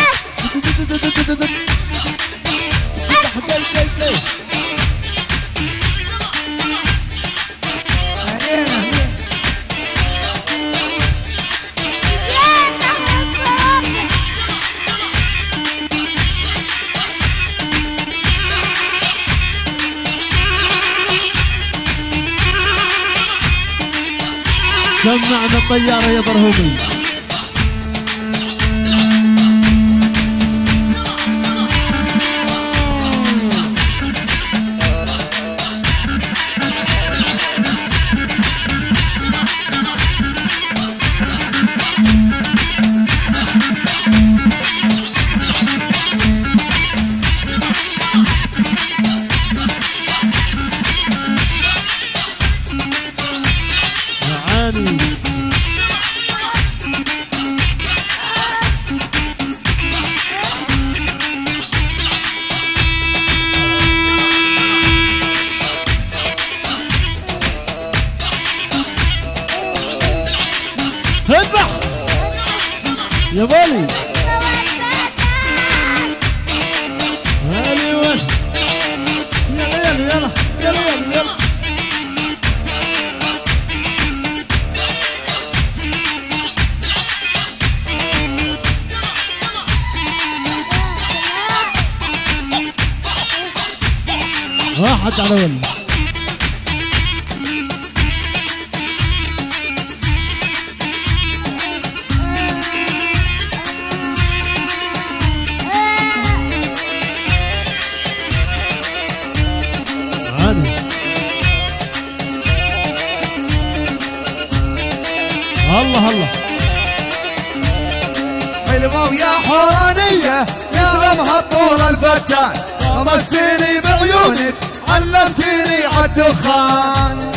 سمعنا الطيارة يا برهومي. معاني اذبح يا بالي هالي وين يلا يلا يلا يلا يلا يلا واحد على ولي عادي الله الله حلوة ويا حورانية يسلمها الطول الفتان غمستيني بعيونك علمتيني عالدخان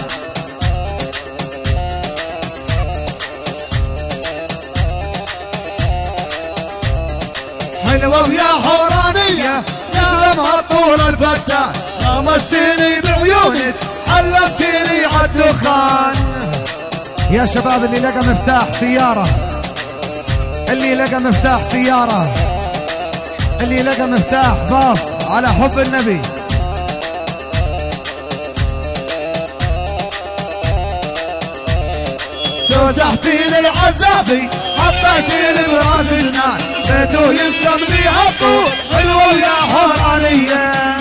حلوة ويا حورانية يسلمها طول الفتان غمستيني بعيونك علمتيني عالدخان. يا شباب اللي لقى مفتاح سيارة، اللي لقى مفتاح سيارة، اللي لقى مفتاح باص على حب النبي، سوزحتيني عذابي حطيتيني براس جنان بيته يسلم لي هالطول حلوة ويا حورانية.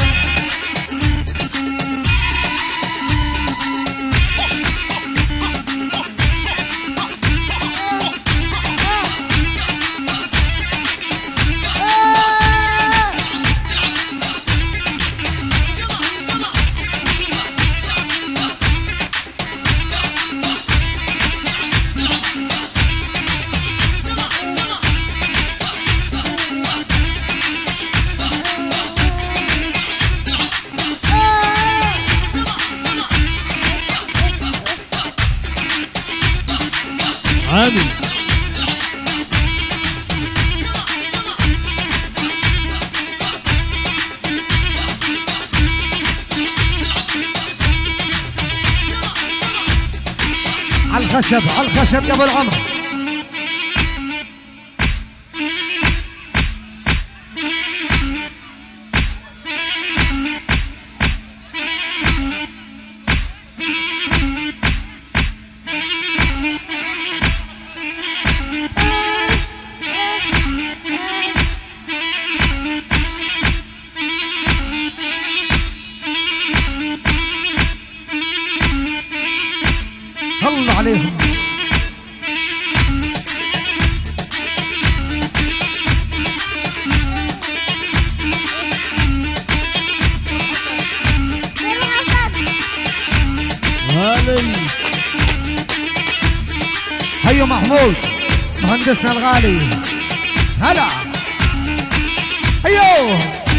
عامل على الخشب على الخشب يا ابو العمر. الله عليهم. غالي هيو محمود مهندسنا الغالي. هلا هيو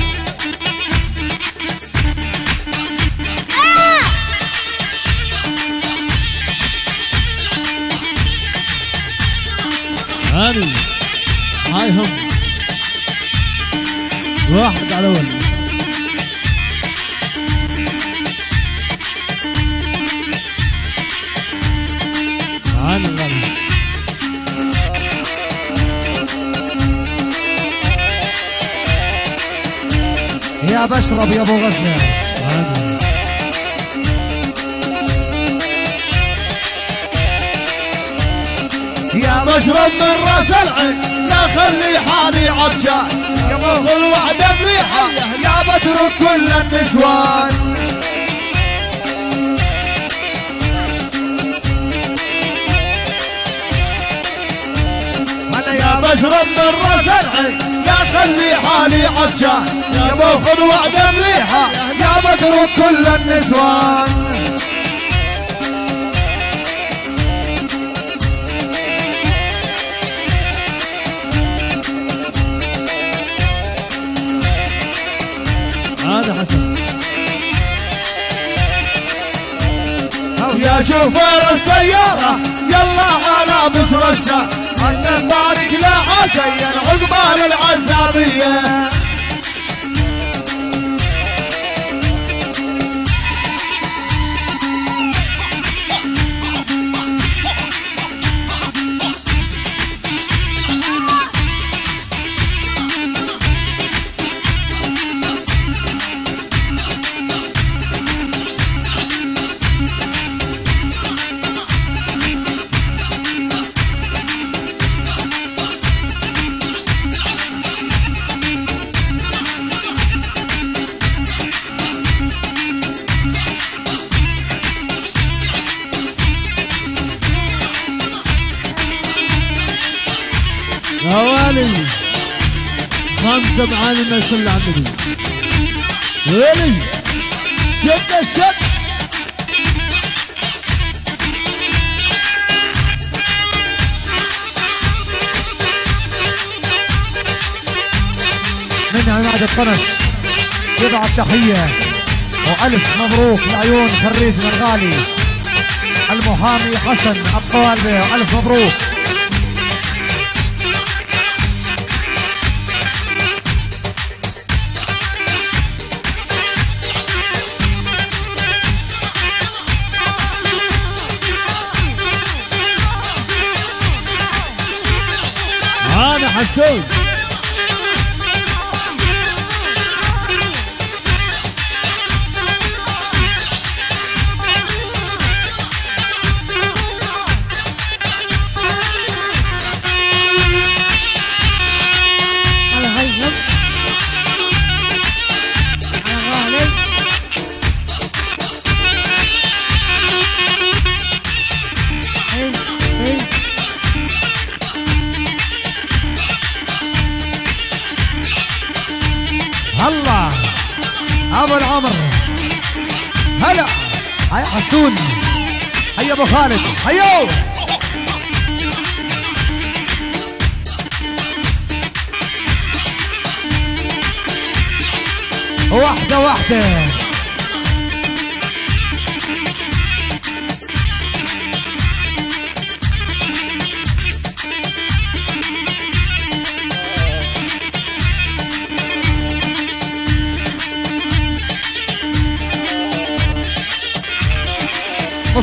هاني هاي هم واحد على اول. هاني الغالي يا بشرب يا ابو غزله. هاني يا بشرب من راس العين لا خلي حالي عطشان، يا باخذ وعده مليحه يا بترك كل النسوان. انا يا بشرب من راس العين لا خلي حالي عطشان، يا باخذ وعده مليحه يا بترك كل النسوان. هذا حسن يا شوفير السيارة يلا على مصر الشام، أنت مبارك لا عسير عقبال العزابية. هوالي خمسة معالي ما يصلي على النبي. ويلي شد الشد من عماد الطنس يبعث تحية وألف مبروك لعيون خريجنا الغالي المحامي حسن الطوالبي. ألف مبروك. هذا حسون الله ابو العمر. هلا هيا حسون. هيا ابو خالد. هيو واحدة واحدة.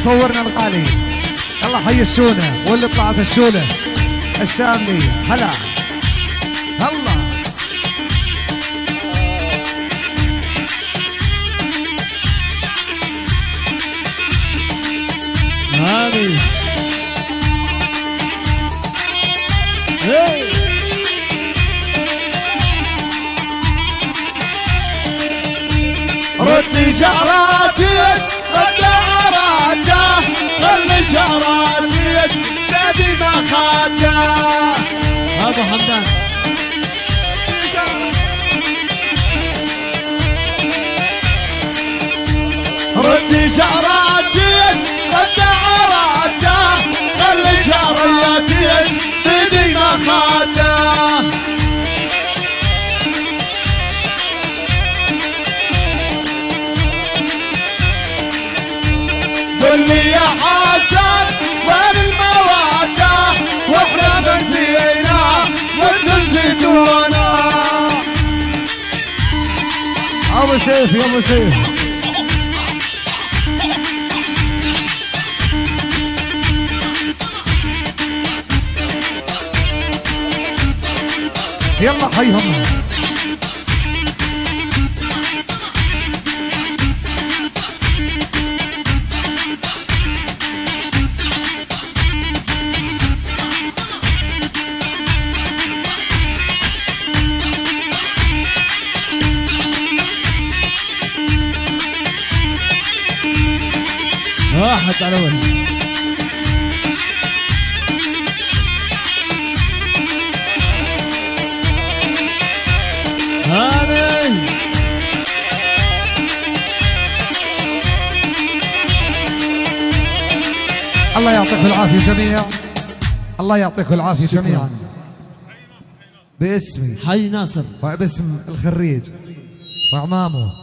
مصورنا الغالي. يلا حي الشونه واللي طلعت الشوله الشاملي. هلا هلا هذه ردي شعراتك رد عراته خلي شعراتك بيدي ما خاته. ابو حمدان ردي شعراتك رد عراته خلي شعراتك بيدي ما خاته. قل لي يا حسن وين المودة واحنا بنسينا وانتم نسيتونا. ابو سيف يا ابو سيف. يلا حيهم. واحد على وجه. هذه الله يعطيكم العافية جميعا. الله يعطيكم العافية جميعا. باسمي حي ناصر وباسم الخريج وأعمامه